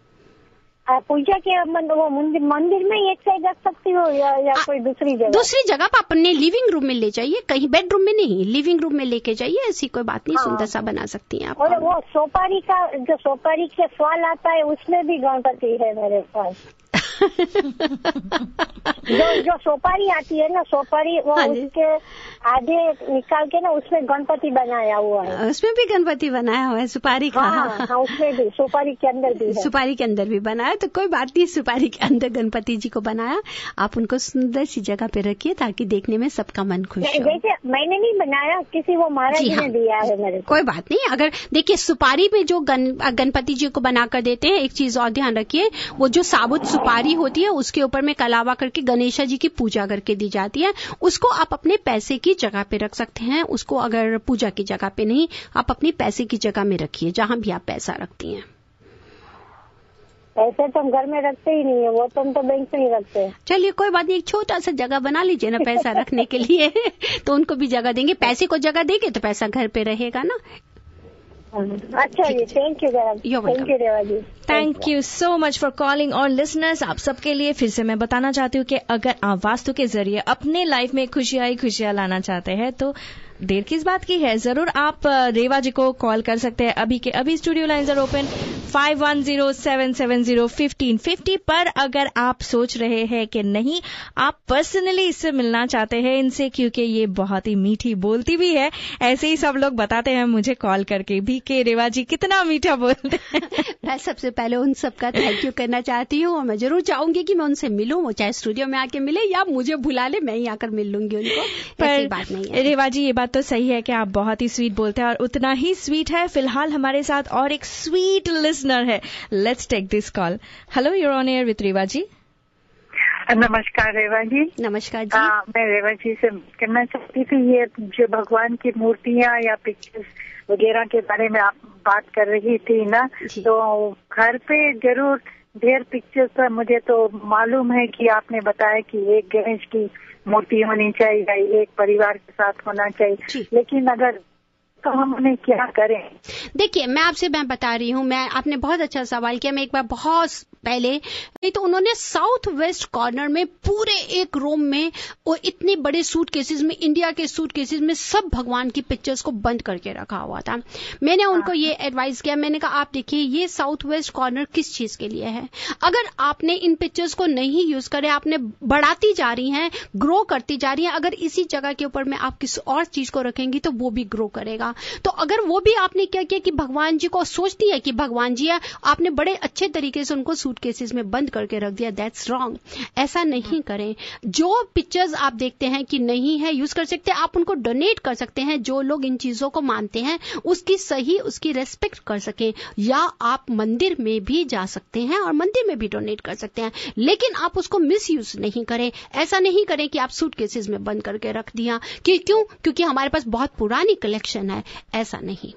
पूजा के वो मंदिर मंदिर में एक साइड रख सकती हो या, या कोई दूसरी जगह? दूसरी जगह आप अपने लिविंग रूम में ले जाइए, कहीं बेडरूम में नहीं, लिविंग रूम में लेके जाइए, ऐसी कोई बात नहीं। हाँ। सुंदर सा बना सकती हैं आप। और वो सोपारी का जो सोपारी के फल आता है उसमें भी गणपति है मेरे पास। जो जो सोपारी आती है ना, सोपारी वो हाँ उसके आधे निकाल के ना उसमें गणपति बनाया हुआ है। उसमें भी गणपति बनाया हुआ है सुपारी का? हाँ, हाँ, उसमें भी सुपारी के अंदर भी है। सुपारी के अंदर भी बनाया, तो कोई बात नहीं, सुपारी के अंदर गणपति जी को बनाया, आप उनको सुंदर सी जगह पे रखिए ताकि देखने में सबका मन खुश हो। जैसे मैंने नहीं बनाया, किसी वो महाराज जी ने दिया है मेरे को। कोई बात नहीं। अगर देखिए सुपारी में जो गण, गणपति जी को बनाकर देते हैं, एक चीज और ध्यान रखिए, वो जो साबुत सुपारी होती है उसके ऊपर में कलावा करके गणेशा जी की पूजा करके दी जाती है। उसको आप अपने पैसे की जगह पे रख सकते हैं, उसको अगर पूजा की जगह पे नहीं, आप अपनी पैसे की जगह में रखिए, जहां भी आप पैसा रखती हैं। ऐसे तो हम घर में रखते ही नहीं है, वो तो हम तो बैंक में ही रखते हैं। चलिए कोई बात नहीं, एक छोटा सा जगह बना लीजिए ना पैसा रखने के लिए, तो उनको भी जगह देंगे। पैसे को जगह देंगे तो पैसा घर पे रहेगा ना। अच्छा जी, thank you thank you Reva ji. Thank you so much for calling. और लिसनर्स, आप सबके लिए फिर से मैं बताना चाहती हूँ कि अगर आप वास्तु के जरिए अपने लाइफ में खुशियां ही खुशियां लाना चाहते हैं तो देर किस बात की है, जरूर आप रेवा जी को कॉल कर सकते हैं। अभी के अभी studio lines are open five one zero seven seven zero fifteen fifty पर। अगर आप सोच रहे हैं कि नहीं, आप पर्सनली इससे मिलना चाहते हैं इनसे, क्योंकि ये बहुत ही मीठी बोलती भी है, ऐसे ही सब लोग बताते हैं मुझे कॉल करके भी कि रेवा जी कितना मीठा बोलते हैं। मैं सबसे पहले उन सबका थैंक यू करना चाहती हूँ, और मैं जरूर चाहूंगी कि मैं उनसे मिलूं, वो चाहे स्टूडियो में आके मिले या मुझे बुला ले, मैं ही आकर मिल लूंगी उनको। ऐसी बात नहीं है। रेवा जी, ये बात तो सही है कि आप बहुत ही स्वीट बोलते हैं, और उतना ही स्वीट है फिलहाल हमारे साथ और एक स्वीट लिसनर है। Let's take this call. Hello, you're on air with Reva ji. नमस्कार रेवा जी। नमस्कार जी। आ, मैं रेवा जी से कहना चाहती थी, ये जो भगवान की मूर्तियां या पिक्चर्स वगैरह के बारे में आप बात कर रही थी ना, तो घर पे जरूर ढेर पिक्चर्स है। मुझे तो मालूम है कि आपने बताया कि एक गणेश की मूर्ति होनी चाहिए, एक परिवार के साथ होना चाहिए, लेकिन अगर तो हम उन्हें क्या करें? देखिए, मैं आपसे मैं बता रही हूँ, मैं आपने बहुत अच्छा सवाल किया। मैं एक बार बहुत पहले नहीं तो उन्होंने साउथ वेस्ट कॉर्नर में पूरे एक रूम में और इतने बड़े सूट केसेस में, इंडिया के सूट केसेस में सब भगवान की पिक्चर्स को बंद करके रखा हुआ था। मैंने उनको ये एडवाइस किया, मैंने कहा आप देखिए ये साउथ वेस्ट कॉर्नर किस चीज के लिए है। अगर आपने इन पिक्चर्स को नहीं यूज करे, आपने बढ़ाती जा रही हैं, ग्रो करती जा रही हैं, अगर इसी जगह के ऊपर में आप किसी और चीज को रखेंगी तो वो भी ग्रो करेगा। तो अगर वो भी आपने क्या किया कि भगवान जी को सोचती है कि भगवान जी है, आपने बड़े अच्छे तरीके से उनको सूट केसेस में बंद करके रख दिया, दैट्स रॉन्ग। ऐसा नहीं करें। जो पिक्चर्स आप देखते हैं कि नहीं है यूज कर सकते, आप उनको डोनेट कर सकते हैं। जो लोग इन चीजों को मानते हैं उसकी सही उसकी रेस्पेक्ट कर सकें, या आप मंदिर में भी जा सकते हैं और मंदिर में भी डोनेट कर सकते हैं, लेकिन आप उसको मिस यूज नहीं करें। ऐसा नहीं करें कि आप सूट केसेस में बंद करके रख दिया कि क्यों, क्योंकि हमारे पास बहुत पुरानी कलेक्शन है। ऐसा नहीं।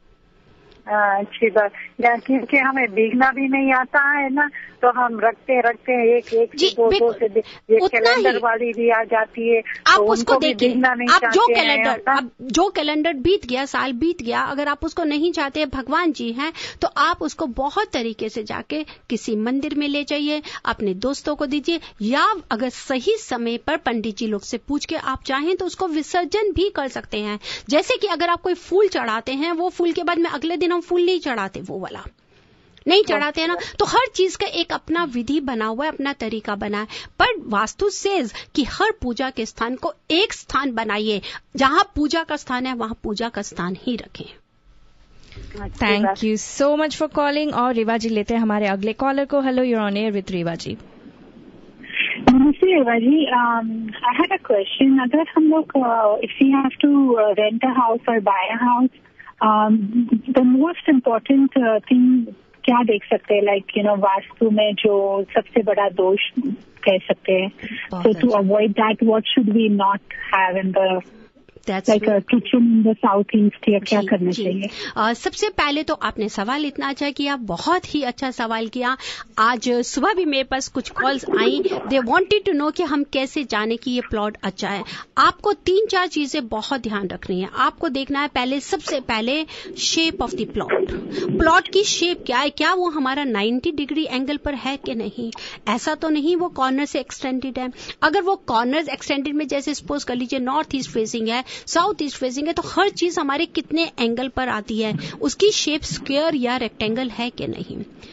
अच्छी बात, क्योंकि हमें भीगना भी नहीं आता है ना, तो हम रखते रखते हैं एक एक से दो दो से ये कैलेंडर वाली भी आ जाती है, आप तो उसको देखिए। आप जो कैलेंडर अब जो कैलेंडर बीत गया, साल बीत गया, अगर आप उसको नहीं चाहते, भगवान जी हैं, तो आप उसको बहुत तरीके से जाके किसी मंदिर में ले जाइए, अपने दोस्तों को दीजिए, या अगर सही समय पर पंडित जी लोग से पूछ के आप चाहें तो उसको विसर्जन भी कर सकते हैं। जैसे कि अगर आप कोई फूल चढ़ाते हैं, वो फूल के बाद में अगले दिन हम फूल नहीं चढ़ाते, वो वाला नहीं चढ़ाते हैं ना। तो हर चीज का एक अपना विधि बना हुआ है, अपना तरीका बना है। पर वास्तु सेज कि हर पूजा के स्थान को एक स्थान बनाइए, जहां पूजा का स्थान है वहां पूजा का स्थान ही रखें। Thank you so much for calling. और रेवा जी लेते हैं हमारे अगले कॉलर को। Hello, you're on air with Reva ji. नमस्ते Reva ji, I had a question. अगर हम लोग if we have to rent a house और buy a house, the most important thing क्या देख सकते हैं, लाइक यू नो वास्तु में जो सबसे बड़ा दोष कह सकते हैं, so to avoid that what should we not have in the That's like a kitchen in the south east, या क्या करना चाहिए? uh, सबसे पहले तो आपने सवाल इतना अच्छा किया, बहुत ही अच्छा सवाल किया। आज सुबह भी मेरे पास कुछ कॉल्स आई, दे वांटेड टू नो कि हम कैसे जाने कि ये प्लॉट अच्छा है। आपको तीन चार चीजें बहुत ध्यान रखनी है। आपको देखना है पहले, सबसे पहले shape of the plot. Plot की शेप क्या है, क्या वो हमारा नाइन्टी डिग्री एंगल पर है कि नहीं। ऐसा तो नहीं वो कॉर्नर से एक्सटेंडेड है। अगर वो कॉर्नर एक्सटेंडेड में, जैसे सपोज कर लीजिए नॉर्थ ईस्ट फेसिंग है, साउथ ईस्ट फेसिंग है, तो हर चीज हमारे कितने एंगल पर आती है, उसकी शेप स्क्वायर या रेक्टेंगल है कि नहीं।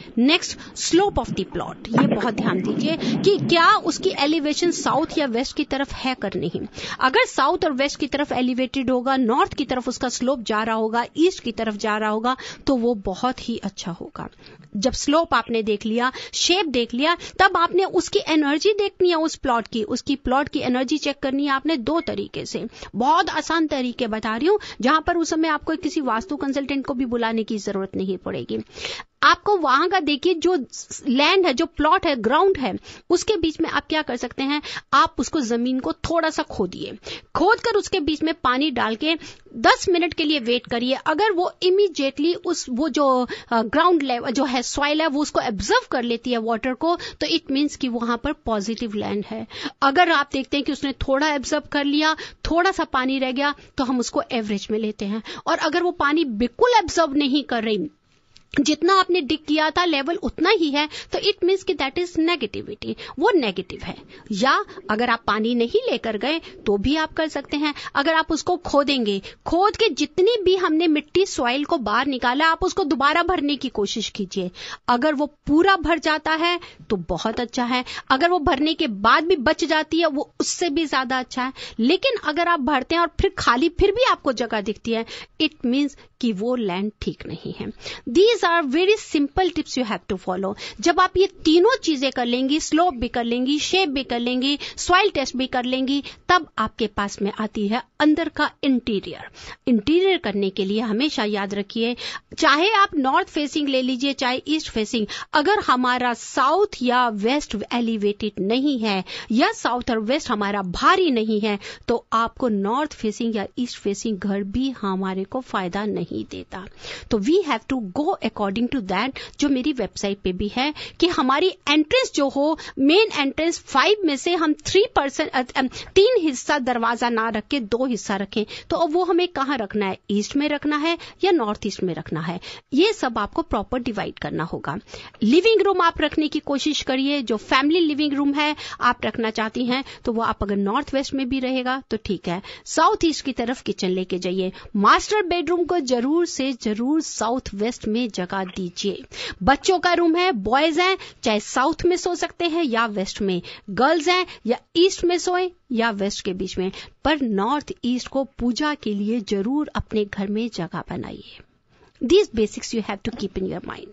Next, slope of the plot, ये बहुत ध्यान दीजिए कि क्या उसकी एलिवेशन साउथ या वेस्ट की तरफ है कर नहीं। अगर साउथ और वेस्ट की तरफ एलिवेटेड होगा, नॉर्थ की तरफ उसका स्लोप जा रहा होगा, ईस्ट की तरफ जा रहा होगा, तो वो बहुत ही अच्छा होगा। जब स्लोप आपने देख लिया, शेप देख लिया, तब आपने उसकी एनर्जी देखनी है उस प्लॉट की। उसकी प्लॉट की एनर्जी चेक करनी है आपने दो तरीके से, बहुत आसान तरीके बता रही हूं, जहां पर उस समय आपको किसी वास्तु कंसल्टेंट को भी बुलाने की जरूरत नहीं पड़ेगी। आपको वहां का देखिए, जो लैंड है, जो प्लॉट है, ग्राउंड है, उसके बीच में आप क्या कर सकते हैं, आप उसको जमीन को थोड़ा सा खोदिए, खोद कर उसके बीच में पानी डाल के दस मिनट के लिए वेट करिए। अगर वो इमीडिएटली उस वो जो ग्राउंड लेवल जो है, सॉइल है, वो उसको एब्जर्व कर लेती है वाटर को, तो इट मीन्स कि वहां पर पॉजिटिव लैंड है। अगर आप देखते हैं कि उसने थोड़ा एब्जर्व कर लिया, थोड़ा सा पानी रह गया, तो हम उसको एवरेज में लेते हैं। और अगर वो पानी बिल्कुल एब्जर्व नहीं कर रही, जितना आपने डिग किया था लेवल उतना ही है, तो इट मीन्स कि दैट इज नेगेटिविटी, वो नेगेटिव है। या अगर आप पानी नहीं लेकर गए तो भी आप कर सकते हैं। अगर आप उसको खोदेंगे, खोद के जितनी भी हमने मिट्टी सॉइल को बाहर निकाला, आप उसको दोबारा भरने की कोशिश कीजिए। अगर वो पूरा भर जाता है तो बहुत अच्छा है, अगर वो भरने के बाद भी बच जाती है वो उससे भी ज्यादा अच्छा है। लेकिन अगर आप भरते हैं और फिर खाली फिर भी आपको जगह दिखती है, इट मीन्स कि वो लैंड ठीक नहीं है। These are very simple tips you have to follow. जब आप ये तीनों चीजें कर लेंगी, स्लोप भी कर लेंगी, शेप भी कर लेंगी, सॉइल टेस्ट भी कर लेंगी, तब आपके पास में आती है अंदर का इंटीरियर। इंटीरियर करने के लिए हमेशा याद रखिए, चाहे आप नॉर्थ फेसिंग ले लीजिए, चाहे ईस्ट फेसिंग, अगर हमारा साउथ या वेस्ट एलिवेटेड नहीं है, या साउथ और वेस्ट हमारा भारी नहीं है, तो आपको नॉर्थ फेसिंग या ईस्ट फेसिंग घर भी हमारे को फायदा नहीं देता। तो we have to go according to that, जो मेरी वेबसाइट पे भी है, कि हमारी एंट्रेंस जो हो, मेन एंट्रेंस फाइव में से हम थ्री परसेंट तीन हिस्सा दरवाजा ना रख के दो हिस्सा रखें। तो अब वो हमें कहाँ रखना है, ईस्ट में रखना है या नॉर्थ ईस्ट में रखना है, ये सब आपको प्रॉपर डिवाइड करना होगा। लिविंग रूम आप रखने की कोशिश करिए, जो फैमिली लिविंग रूम है आप रखना चाहती हैं, तो वो आप अगर नॉर्थ वेस्ट में भी रहेगा तो ठीक है। साउथ ईस्ट की तरफ किचन लेके जाइए। मास्टर बेडरूम को जरूर से जरूर साउथ वेस्ट में जगह दीजिए। बच्चों का रूम है, बॉयज हैं, चाहे साउथ में सो सकते हैं या वेस्ट में, गर्ल्स हैं या ईस्ट में सोए या वेस्ट के बीच में, पर नॉर्थ ईस्ट को पूजा के लिए जरूर अपने घर में जगह बनाइए। These basics you have to keep in your mind.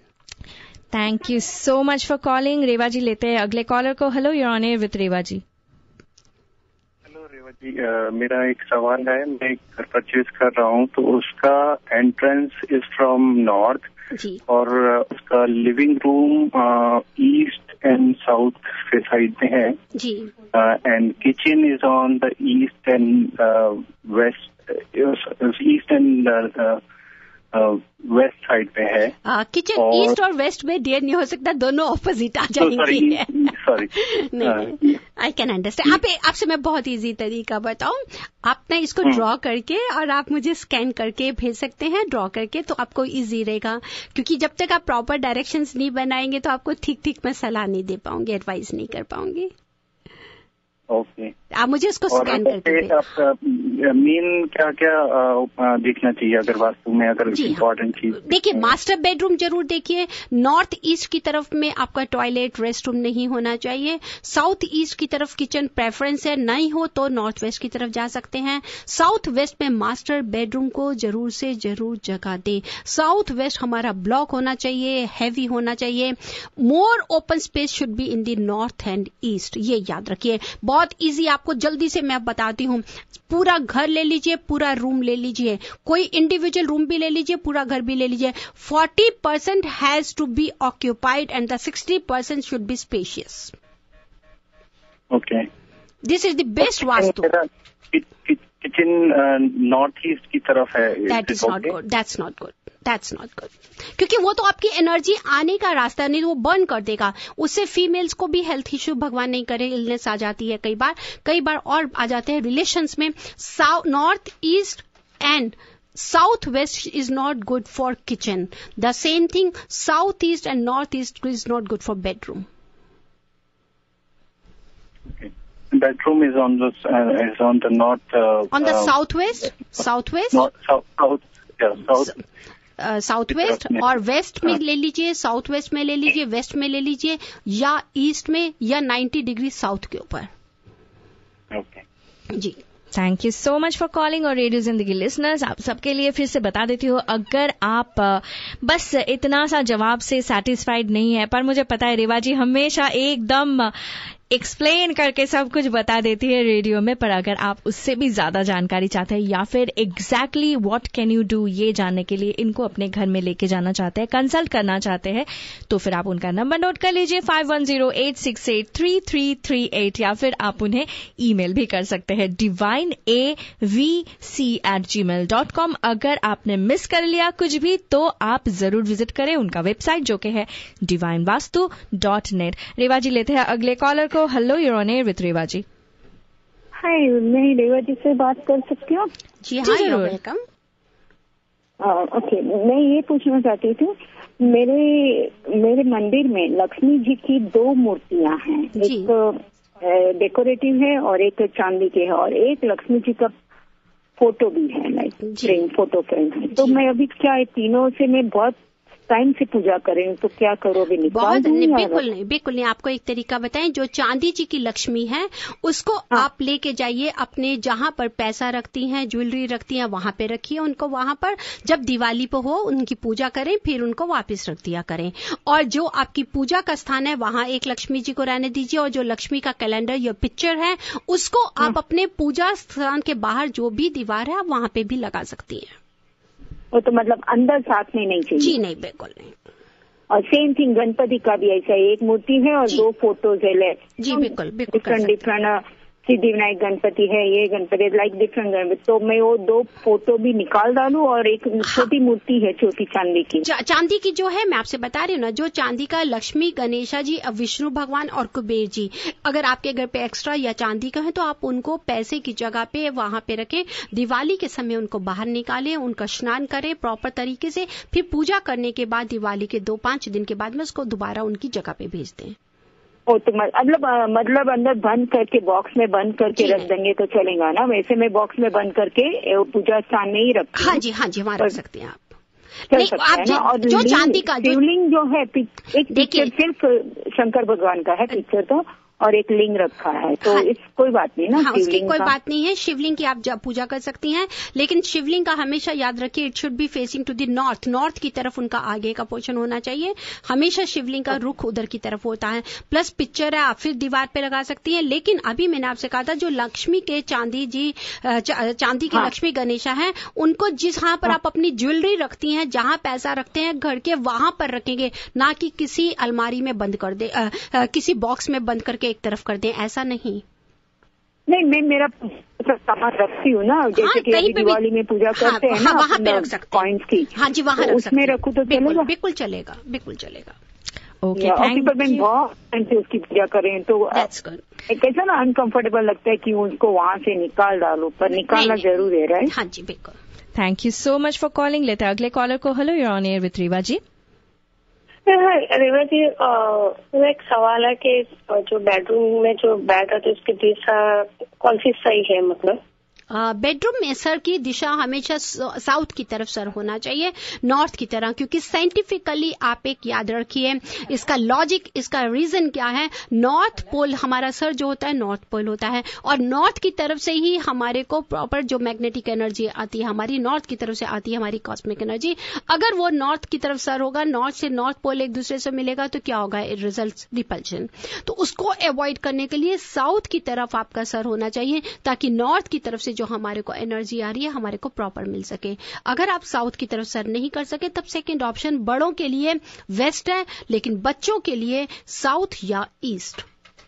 Thank you so much for calling. Reva ji लेते हैं अगले कॉलर को। Hello, you are on air with Reva ji. जी, uh, मेरा एक सवाल है। मैं एक घर परचेज कर रहा हूँ, तो उसका एंट्रेंस इज फ्रॉम नॉर्थ और uh, उसका living room east and south के साइड में है जी, and kitchen is on the east and west, east and west side पे है। किचन ईस्ट और वेस्ट में डियर नहीं हो सकता, दोनों ऑपोजिट आ जाएंगे। सॉरी, नहीं, आई कैन अंडरस्टैंड। आप आपसे मैं बहुत इजी तरीका बताऊं, आप ना इसको ड्रॉ करके और आप मुझे स्कैन करके भेज सकते हैं, ड्रॉ करके, तो आपको इजी रहेगा। क्योंकि जब तक आप प्रॉपर डायरेक्शंस नहीं बनाएंगे तो आपको ठीक ठीक मैं सलाह नहीं दे पाऊंगी, एडवाइस नहीं कर पाऊंगी। ओके, आप मुझे उसको स्कैन करके मेन क्या क्या देखना चाहिए अगर वास्तु में, अगर इम्पोर्टेंट चीज देखिए, मास्टर बेडरूम जरूर देखिए। नॉर्थ ईस्ट की तरफ में आपका टॉयलेट रेस्ट रूम नहीं होना चाहिए। साउथ ईस्ट की तरफ किचन प्रेफरेंस है, नहीं हो तो नॉर्थ वेस्ट की तरफ जा सकते हैं। साउथ वेस्ट में मास्टर बेडरूम को जरूर से जरूर जगह दे। साउथ वेस्ट हमारा ब्लॉक होना चाहिए, हैवी होना चाहिए। More open space should be in the north and east, ये याद रखिए। बहुत इजी, आपको जल्दी से मैं बताती हूँ। पूरा घर ले लीजिए, पूरा रूम ले लीजिए, कोई इंडिविजुअल रूम भी ले लीजिए, पूरा घर भी ले लीजिए। Forty percent has to be occupied and the sixty percent should be spacious. Okay, this is the best vastu. Kitchen north east की तरफ है, that is not good, that's not good, that's not good, क्योंकि वो तो आपकी energy आने का रास्ता नहीं, वो बर्न कर देगा। उससे फीमेल्स को भी हेल्थ इश्यू, भगवान नहीं करे, इलनेस आ जाती है कई बार, कई बार और आ जाते हैं रिलेशंस में। North east and south west is not good for kitchen. The same thing, south east and north east is not good for bedroom. Bedroom is on the uh, is on the north. Uh, on the uh, southwest, southwest. North, south, south, yeah, south. South west, और west में ले लीजिए, south west में ले लीजिए, waste में ले लीजिए, या ईस्ट में, या नाइन्टी डिग्री साउथ के ऊपर। ओके जी, thank you so much for calling. और रेडियो जिंदगी लिसनर्स, आप सबके लिए फिर से बता देती हूँ, अगर आप बस इतना सा जवाब से सेटिस्फाइड नहीं है, पर मुझे पता है रेवा जी हमेशा एकदम एक्सप्लेन करके सब कुछ बता देती है रेडियो में, पर अगर आप उससे भी ज्यादा जानकारी चाहते हैं या फिर exactly what can you do ये जानने के लिए इनको अपने घर में लेके जाना चाहते हैं, कंसल्ट करना चाहते हैं, तो फिर आप उनका नंबर नोट कर लीजिए five one zero eight six eight three three three eight, या फिर आप उन्हें ईमेल भी कर सकते हैं divine A V C at ji mail dot com. अगर आपने मिस कर लिया कुछ भी तो आप जरूर विजिट करें उनका वेबसाइट जो कि है divine vastu dot net. Reva ji लेते हैं अगले कॉलर को। Hello, you're on air with Reva ji. Hi, मैं रेवा जी से बात कर सकती हूँ? जी हाँ, जरूर। वेलकम। ओके, मैं ये पूछना चाहती थी, मेरे मेरे मंदिर में लक्ष्मी जी की दो मूर्तियां हैं, एक डेकोरेटिव है और एक चांदी की है, और एक लक्ष्मी जी का फोटो भी है, लाइक फ्रेम, फोटो फ्रेम है। तो मैं अभी क्या तीनों से मैं बहुत टाइम से पूजा करें तो क्या करो? भी निकाल बहुत नहीं, बिल्कुल नहीं, बिल्कुल नहीं। आपको एक तरीका बताएं, जो चांदी जी की लक्ष्मी है उसको हाँ। आप लेके जाइए अपने जहां पर पैसा रखती हैं, ज्वेलरी रखती हैं, वहां पे रखिए उनको, वहां पर जब दिवाली पे हो उनकी पूजा करें, फिर उनको वापस रख दिया करें। और जो आपकी पूजा का स्थान है वहां एक लक्ष्मी जी को रहने दीजिए, और जो लक्ष्मी का कैलेंडर या पिक्चर है उसको हाँ। आप अपने पूजा स्थान के बाहर जो भी दीवार है आप वहां पे भी लगा सकती हैं। वो तो मतलब अंदर साथ में नहीं चाहिए? जी नहीं, बिल्कुल नहीं। और सेम थिंग गणपति का भी ऐसा है, एक मूर्ति है और दो फोटोज है। जी बिल्कुल, बिल्कुल डिफरेंट डिफरेंट सिद्धि विनायक गणपति है, ये गणपति लाइक डिफरेंट गणपति, तो मैं वो दो फोटो भी निकाल डालूं, और एक छोटी मूर्ति है छोटी चांदी की। चांदी की जो है मैं आपसे बता रही हूँ ना, जो चांदी का लक्ष्मी, गणेशा जी, विष्णु भगवान और कुबेर जी, अगर आपके घर पे एक्स्ट्रा या चांदी का है तो आप उनको पैसे की जगह पे वहां पे रखें। दिवाली के समय उनको बाहर निकालें, उनका स्नान करें प्रॉपर तरीके से, फिर पूजा करने के बाद दिवाली के दो पांच दिन के बाद में उसको दोबारा उनकी जगह पे भेज दें। ओ तो मतलब मतलब अंदर बंद करके बॉक्स में बंद करके रख देंगे तो चलेगा ना? वैसे मैं बॉक्स में बंद करके पूजा स्थान में ही रख। हाँ जी, हाँ जी, वहाँ रख सकते हैं आप। नहीं, आप जो, और जो चांदी का शिवलिंग जो है, एक पिक्चर सिर्फ शंकर भगवान का है पिक्चर तो, और एक लिंग रखा है, तो हाँ, इस कोई बात नहीं ना? हाँ, उसकी कोई बात नहीं है। शिवलिंग की आप जब पूजा कर सकती हैं, लेकिन शिवलिंग का हमेशा याद रखिए, it should be facing to the north, north की तरफ उनका आगे का पोर्शन होना चाहिए। हमेशा शिवलिंग का रुख उधर की तरफ होता है। प्लस पिक्चर है, आप फिर दीवार पे लगा सकती हैं। लेकिन अभी मैंने आपसे कहा था जो लक्ष्मी के चांदी जी चांदी की हाँ। लक्ष्मी गणेशा है, उनको जिस जहां पर हाँ। आप अपनी ज्वेलरी रखती हैं, जहां पैसा रखते हैं घर के, वहां पर रखेंगे, ना कि किसी अलमारी में बंद कर दे, आ, आ, किसी बॉक्स में बंद करके एक तरफ कर दें, ऐसा नहीं। नहीं, मैं मेरा सामान रखती हूँ ना, जैसे हाँ, कि अभी दिवाली में पूजा करते हैं ना, वहाँ पे रख सकते हैं कॉइन्स की। हाँ जी, वहाँ तो रख सकते हैं। उसमें रखूँ तो चलेगा? बिल्कुल चलेगा, बिल्कुल चलेगा। Okay, thank you. बहुत टाइम से उसकी पूजा करें तो कैसा ना अनकंफर्टेबल लगता है कि उसको वहाँ से निकाल डालो, पर निकालना जरूर है, राइट? हाँ जी, बिल्कुल। Thank you so much for calling. लेते हैं अगले कॉलर को। Hello, you're on air with Reva ji. Reva ji, मेरा एक सवाल है कि जो बेडरूम में जो बेड है तो उसकी दिशा कौन सी सही है? मतलब बेडरूम में सर की दिशा हमेशा साउथ की तरफ सर होना चाहिए, नॉर्थ की तरह, क्योंकि साइंटिफिकली आप एक याद रखिए, इसका लॉजिक, इसका रीजन क्या है। नॉर्थ पोल, हमारा सर जो होता है नॉर्थ पोल होता है, और नॉर्थ की तरफ से ही हमारे को प्रॉपर जो मैग्नेटिक एनर्जी आती है, हमारी नॉर्थ की तरफ से आती है हमारी कॉस्मिक एनर्जी। अगर वो नॉर्थ की तरफ सर होगा, नॉर्थ से नॉर्थ पोल एक दूसरे से मिलेगा, तो क्या होगा? It result repulsion. तो उसको अवॉइड करने के लिए साउथ की तरफ आपका सर होना चाहिए, ताकि नॉर्थ की तरफ से जो हमारे को एनर्जी आ रही है हमारे को प्रॉपर मिल सके। अगर आप साउथ की तरफ सर नहीं कर सके, तब सेकंड ऑप्शन बड़ों के लिए वेस्ट है, लेकिन बच्चों के लिए साउथ या ईस्ट।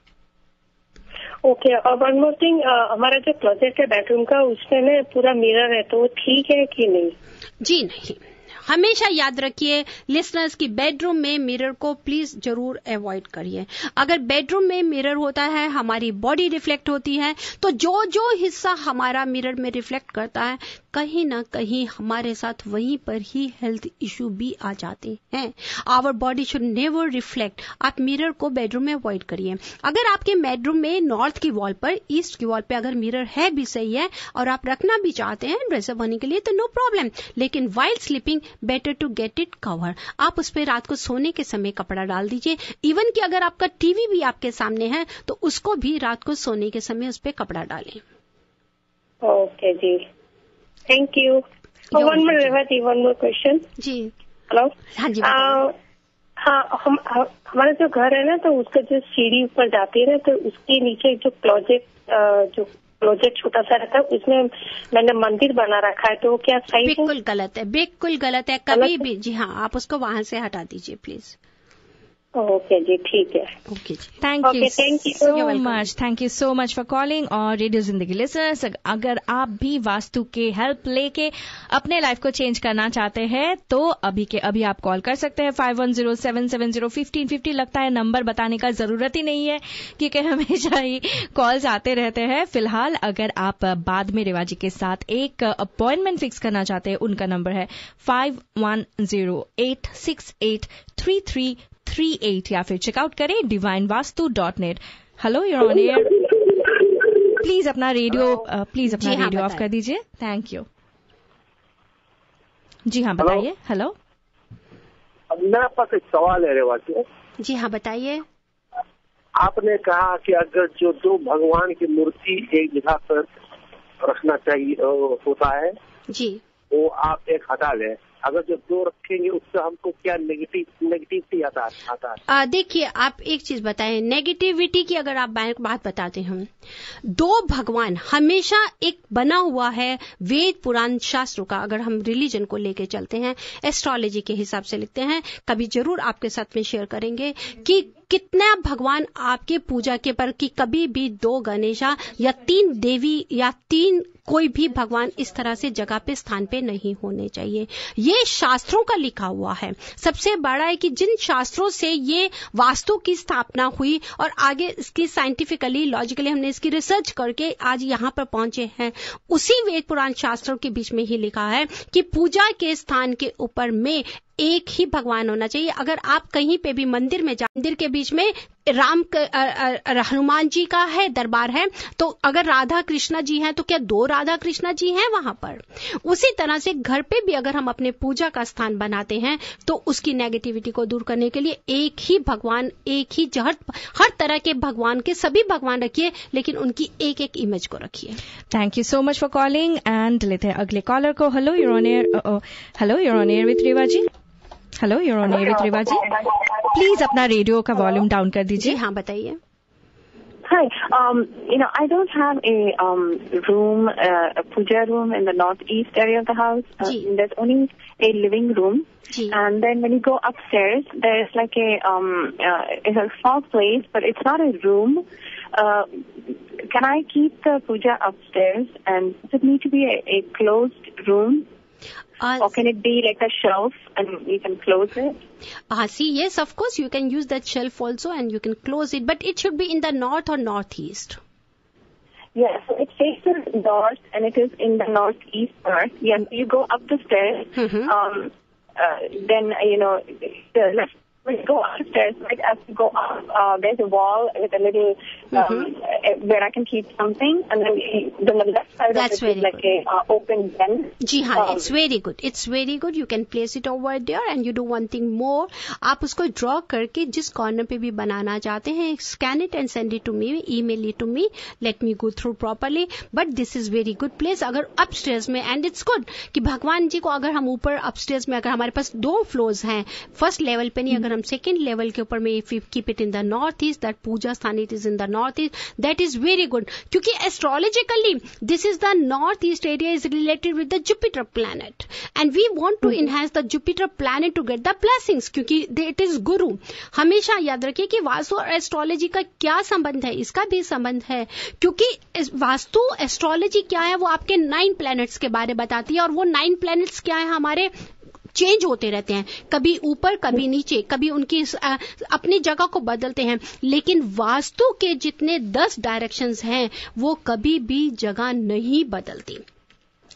ओके, और वन मोर थिंग, हमारा जो क्लोजेट है बेडरूम का, उसमें ना पूरा मिरर है, तो वो ठीक है कि नहीं? जी नहीं, हमेशा याद रखिए लिसनर्स की बेडरूम में मिरर को प्लीज जरूर अवॉइड करिए। अगर बेडरूम में मिरर होता है, हमारी बॉडी रिफ्लेक्ट होती है, तो जो जो हिस्सा हमारा मिरर में रिफ्लेक्ट करता है, कहीं ना कहीं हमारे साथ वहीं पर ही हेल्थ इश्यू भी आ जाते हैं। Our body should never reflect. आप मिरर को बेडरूम में अवॉइड करिए। अगर आपके बेडरूम में नॉर्थ की वॉल पर, ईस्ट की वॉल पे अगर मिरर है भी सही है और आप रखना भी चाहते हैं ड्रेसअप होने के लिए तो नो प्रॉब्लम, लेकिन while sleeping better to get it cover. आप उस पर रात को सोने के समय कपड़ा डाल दीजिए। इवन कि अगर आपका टीवी भी आपके सामने है तो उसको भी रात को सोने के समय उस पर कपड़ा डालें। ओके जी, thank you. One more Revati, one more question जी। हेलो, हाँ जी। हाँ, हम हमारा जो घर है ना तो उसका जो सीढ़ी ऊपर जाती है ना तो उसके नीचे जो क्लोजेट जो क्लोजेट छोटा सा रहता है उसमें मैंने मंदिर बना रखा है, तो क्या सही है? बिल्कुल गलत है, बिल्कुल गलत है, कभी भी। जी हाँ, आप उसको वहां से हटा दीजिए प्लीज। ओके जी, ठीक है। ओके जी, thank you so much, thank you so much for calling. और रेडियो जिंदगी लिसनर्स, अगर आप भी वास्तु के हेल्प लेके अपने लाइफ को चेंज करना चाहते हैं तो अभी के अभी आप कॉल कर सकते हैं five one zero seven seven zero fifteen fifty. लगता है नंबर बताने का जरूरत ही नहीं है क्योंकि हमेशा ही कॉल्स आते रहते हैं। फिलहाल अगर आप बाद में रेवाजी के साथ एक अपॉइंटमेंट फिक्स करना चाहते हैं, उनका नंबर है five one zero eight six eight three three three eight या फिर चेकआउट करें divine vastu dot net. Hello, you're on air. Please अपना रेडियो प्लीज अपना रेडियो ऑफ कर दीजिए। Thank you. जी हाँ, बताइए। हेलो, मेरे पास एक सवाल है रेवाजी। जी हाँ, बताइए। आपने कहा कि अगर जो दो भगवान की मूर्ति एक जगह पर रखना चाहिए होता है जी, वो आप एक हटा लें, अगर जो दो रखेंगे उससे हमको क्या नेगेटिव नेगेटिविटी आता आता है? देखिए, आप एक चीज बताएं, नेगेटिविटी की अगर आप बात बताते हैं, दो भगवान हमेशा एक बना हुआ है वेद पुराण शास्त्रों का। अगर हम रिलीजन को लेके चलते हैं, एस्ट्रोलॉजी के हिसाब से लिखते हैं, कभी जरूर आपके साथ में शेयर करेंगे कि कितना भगवान आपके पूजा के पर कि कभी भी दो गणेशा या तीन देवी या तीन कोई भी भगवान इस तरह से जगह पे स्थान पे नहीं होने चाहिए। ये शास्त्रों का लिखा हुआ है। सबसे बड़ा है कि जिन शास्त्रों से ये वास्तु की स्थापना हुई और आगे इसकी साइंटिफिकली लॉजिकली हमने इसकी रिसर्च करके आज यहाँ पर पहुंचे हैं, उसी वेद पुराण शास्त्रों के बीच में ही लिखा है कि पूजा के स्थान के ऊपर में एक ही भगवान होना चाहिए। अगर आप कहीं पे भी मंदिर में जा, मंदिर के बीच में राम हनुमान जी का है दरबार है, तो अगर राधा कृष्णा जी हैं तो क्या दो राधा कृष्णा जी हैं वहां पर? उसी तरह से घर पे भी अगर हम अपने पूजा का स्थान बनाते हैं तो उसकी नेगेटिविटी को दूर करने के लिए एक ही भगवान, एक ही हर, हर तरह के भगवान के सभी भगवान रखिए, लेकिन उनकी एक एक इमेज को रखिए। Thank you so much for calling and लेते हैं अगले कॉलर को। Hello, you're on air. Hello, you're on air with Reva ji. Hello, you're on air with Reva ji. Please अपना रेडियो का वॉल्यूम डाउन कर दीजिए। हाँ, बताइए। Hi, um, you know, I don't have a um, room, uh, a puja room in the northeast area of the house. Uh, there's only a living room. Gee. And then when you go upstairs, there's like a, um, uh, it's a small place, but it's not a room. Uh, can I keep the puja upstairs? And does it need to be a, a closed room? Uh, or can it be like a shelf and you can close it? Uh, see, yes, of course, you can use that shelf also and you can close it, but it should be in the north or northeast. Yeah, so it faces north and it is in the northeast part. Yeah, you go up the stairs, mm-hmm. um, uh, then, you know, the left. When you go upstairs, right as you go up, uh, there's a wall with a little um, mm-hmm. where I can keep something, and then, then the left side That's of it is like good. a uh, open den. जी हाँ, um, it's very good. It's very good. You can place it over there and you do one thing more. आप उसको draw करके जिस corner पे भी बनाना चाहते हैं, scan it and send it to me, email it to me. Let me go through properly. But this is very good place. अगर upstairs में and it's good कि भगवान जी को अगर हम ऊपर upstairs में अगर हमारे पास दो फ्लोर्स हैं, फर्स्ट लेवल पे नहीं, अगर हम सेकेंड लेवल के ऊपर में if you keep it in the north east, that puja sthan it is in the north east, that is very good, क्योंकि astrologically this is the north east area is related with the Jupiter planet and we want to enhance the Jupiter planet to get the blessings, क्योंकि it is guru. हमेशा याद रखिए कि वास्तु और astrology का क्या संबंध है, इसका भी संबंध है, क्योंकि वास्तु एस्ट्रोलॉजी क्या है वो आपके नाइन प्लैनेट्स के बारे में बताती है, और वो नाइन प्लैनेट्स क्या है हमारे चेंज होते रहते हैं, कभी ऊपर कभी नीचे, कभी उनकी आ, अपनी जगह को बदलते हैं, लेकिन वास्तु के जितने दस डायरेक्शंस हैं वो कभी भी जगह नहीं बदलती।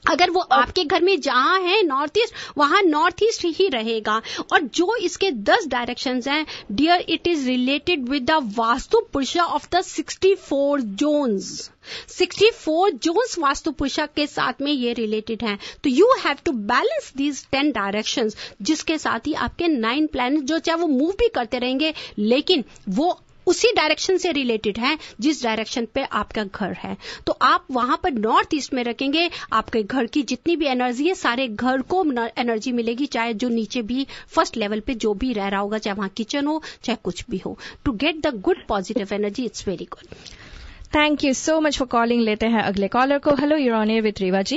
अगर वो आपके घर में जहां है नॉर्थ ईस्ट, वहां नॉर्थ ईस्ट ही रहेगा। और जो इसके दस डायरेक्शंस हैं dear, it is related with the vastu purusha of the sixty four zones. Sixty four zones vastu purusha के साथ में ये रिलेटेड हैं। तो you have to balance these ten directions, जिसके साथ ही आपके नाइन प्लैनेट जो चाहे वो मूव भी करते रहेंगे, लेकिन वो उसी डायरेक्शन से रिलेटेड है जिस डायरेक्शन पे आपका घर है। तो आप वहां पर नॉर्थ ईस्ट में रखेंगे, आपके घर की जितनी भी एनर्जी है सारे घर को एनर्जी मिलेगी, चाहे जो नीचे भी फर्स्ट लेवल पे जो भी रह रहा होगा, चाहे वहां किचन हो चाहे कुछ भी हो, to get the good positive energy. It's very good. Thank you so much for calling. लेते हैं अगले कॉलर को। Hello, you're on air with Reva ji.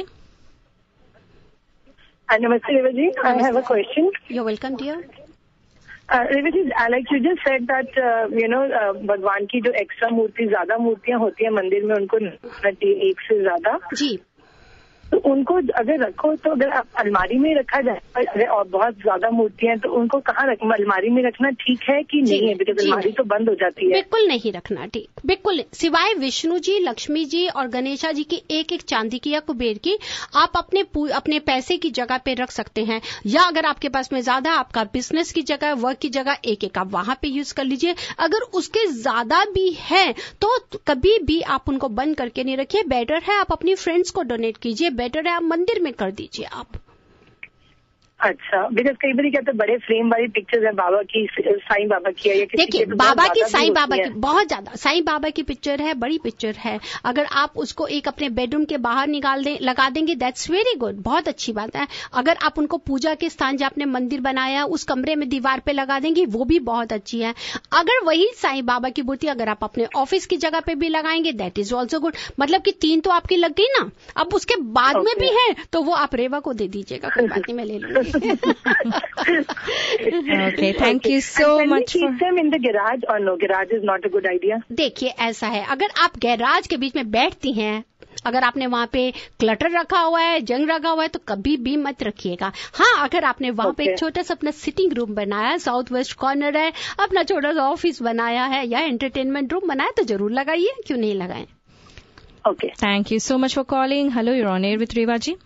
नमस्ते Reva ji, I have a question. You are welcome dear. Reva ji, like you just said that you know भगवान की जो extra मूर्ति, ज्यादा मूर्तियां होती हैं मंदिर में, उनको एक से ज्यादा जी, तो उनको अगर रखो तो अगर आप अलमारी में रखा जाए, अगर और बहुत ज्यादा मूर्तियां तो उनको कहाँ रख, अलमारी में रखना ठीक है कि नहीं है? बिकॉज अलमारी तो बंद हो जाती है। बिल्कुल नहीं रखना ठीक, बिल्कुल। सिवाय विष्णु जी, लक्ष्मी जी और गणेशा जी की एक एक चांदी की या कुबेर की आप अपने अपने पैसे की जगह पे रख सकते हैं, या अगर आपके पास में ज्यादा आपका बिजनेस की जगह, वर्क की जगह, एक एक आप वहां पे यूज कर लीजिए। अगर उसके ज्यादा भी है तो कभी भी आप उनको बंद करके नहीं रखिए। बेटर है आप अपनी फ्रेंड्स को डोनेट कीजिए, बेटर है आप मंदिर में कर दीजिए आप। अच्छा, बिकॉज कई बार कहते हैं बड़े फ्रेम वाली पिक्चर्स है बाबा की, साईं बाबा की है, या किसी देखिए तो बाबा की, साईं बाबा की बहुत ज्यादा, साईं बाबा की पिक्चर है, बड़ी पिक्चर है, अगर आप उसको एक अपने बेडरूम के बाहर निकाल दें, लगा देंगे, दैट्स वेरी गुड, बहुत अच्छी बात है। अगर आप उनको पूजा के स्थान जहाँ आपने मंदिर बनाया उस कमरे में दीवार पे लगा देंगे, वो भी बहुत अच्छी है। अगर वही साईं बाबा की मूर्ति अगर आप अपने ऑफिस की जगह पे भी लगाएंगे, दैट इज ऑल्सो गुड। मतलब कि तीन तो आपकी लग गई ना, अब उसके बाद में भी है तो वो आप रेवा को दे दीजिएगा, कोई बात नहीं, मैं ले लूंगी। Okay, thank you so much for... keep them in the garage or no? Garage is not a good idea. देखिए ऐसा है, अगर आप गैराज के बीच में बैठती हैं, अगर आपने वहां पे क्लटर रखा हुआ है, जंग रखा हुआ है, तो कभी भी मत रखिएगा। हाँ, अगर आपने वहां okay. पे एक छोटा सा अपना सिटिंग रूम बनाया है, साउथ वेस्ट कॉर्नर है, अपना छोटा सा ऑफिस बनाया है या एंटरटेनमेंट रूम बनाया, तो जरूर लगाइए, क्यों नहीं लगाएं। Okay, thank you so much for calling. Hello, you're on air with Reva ji.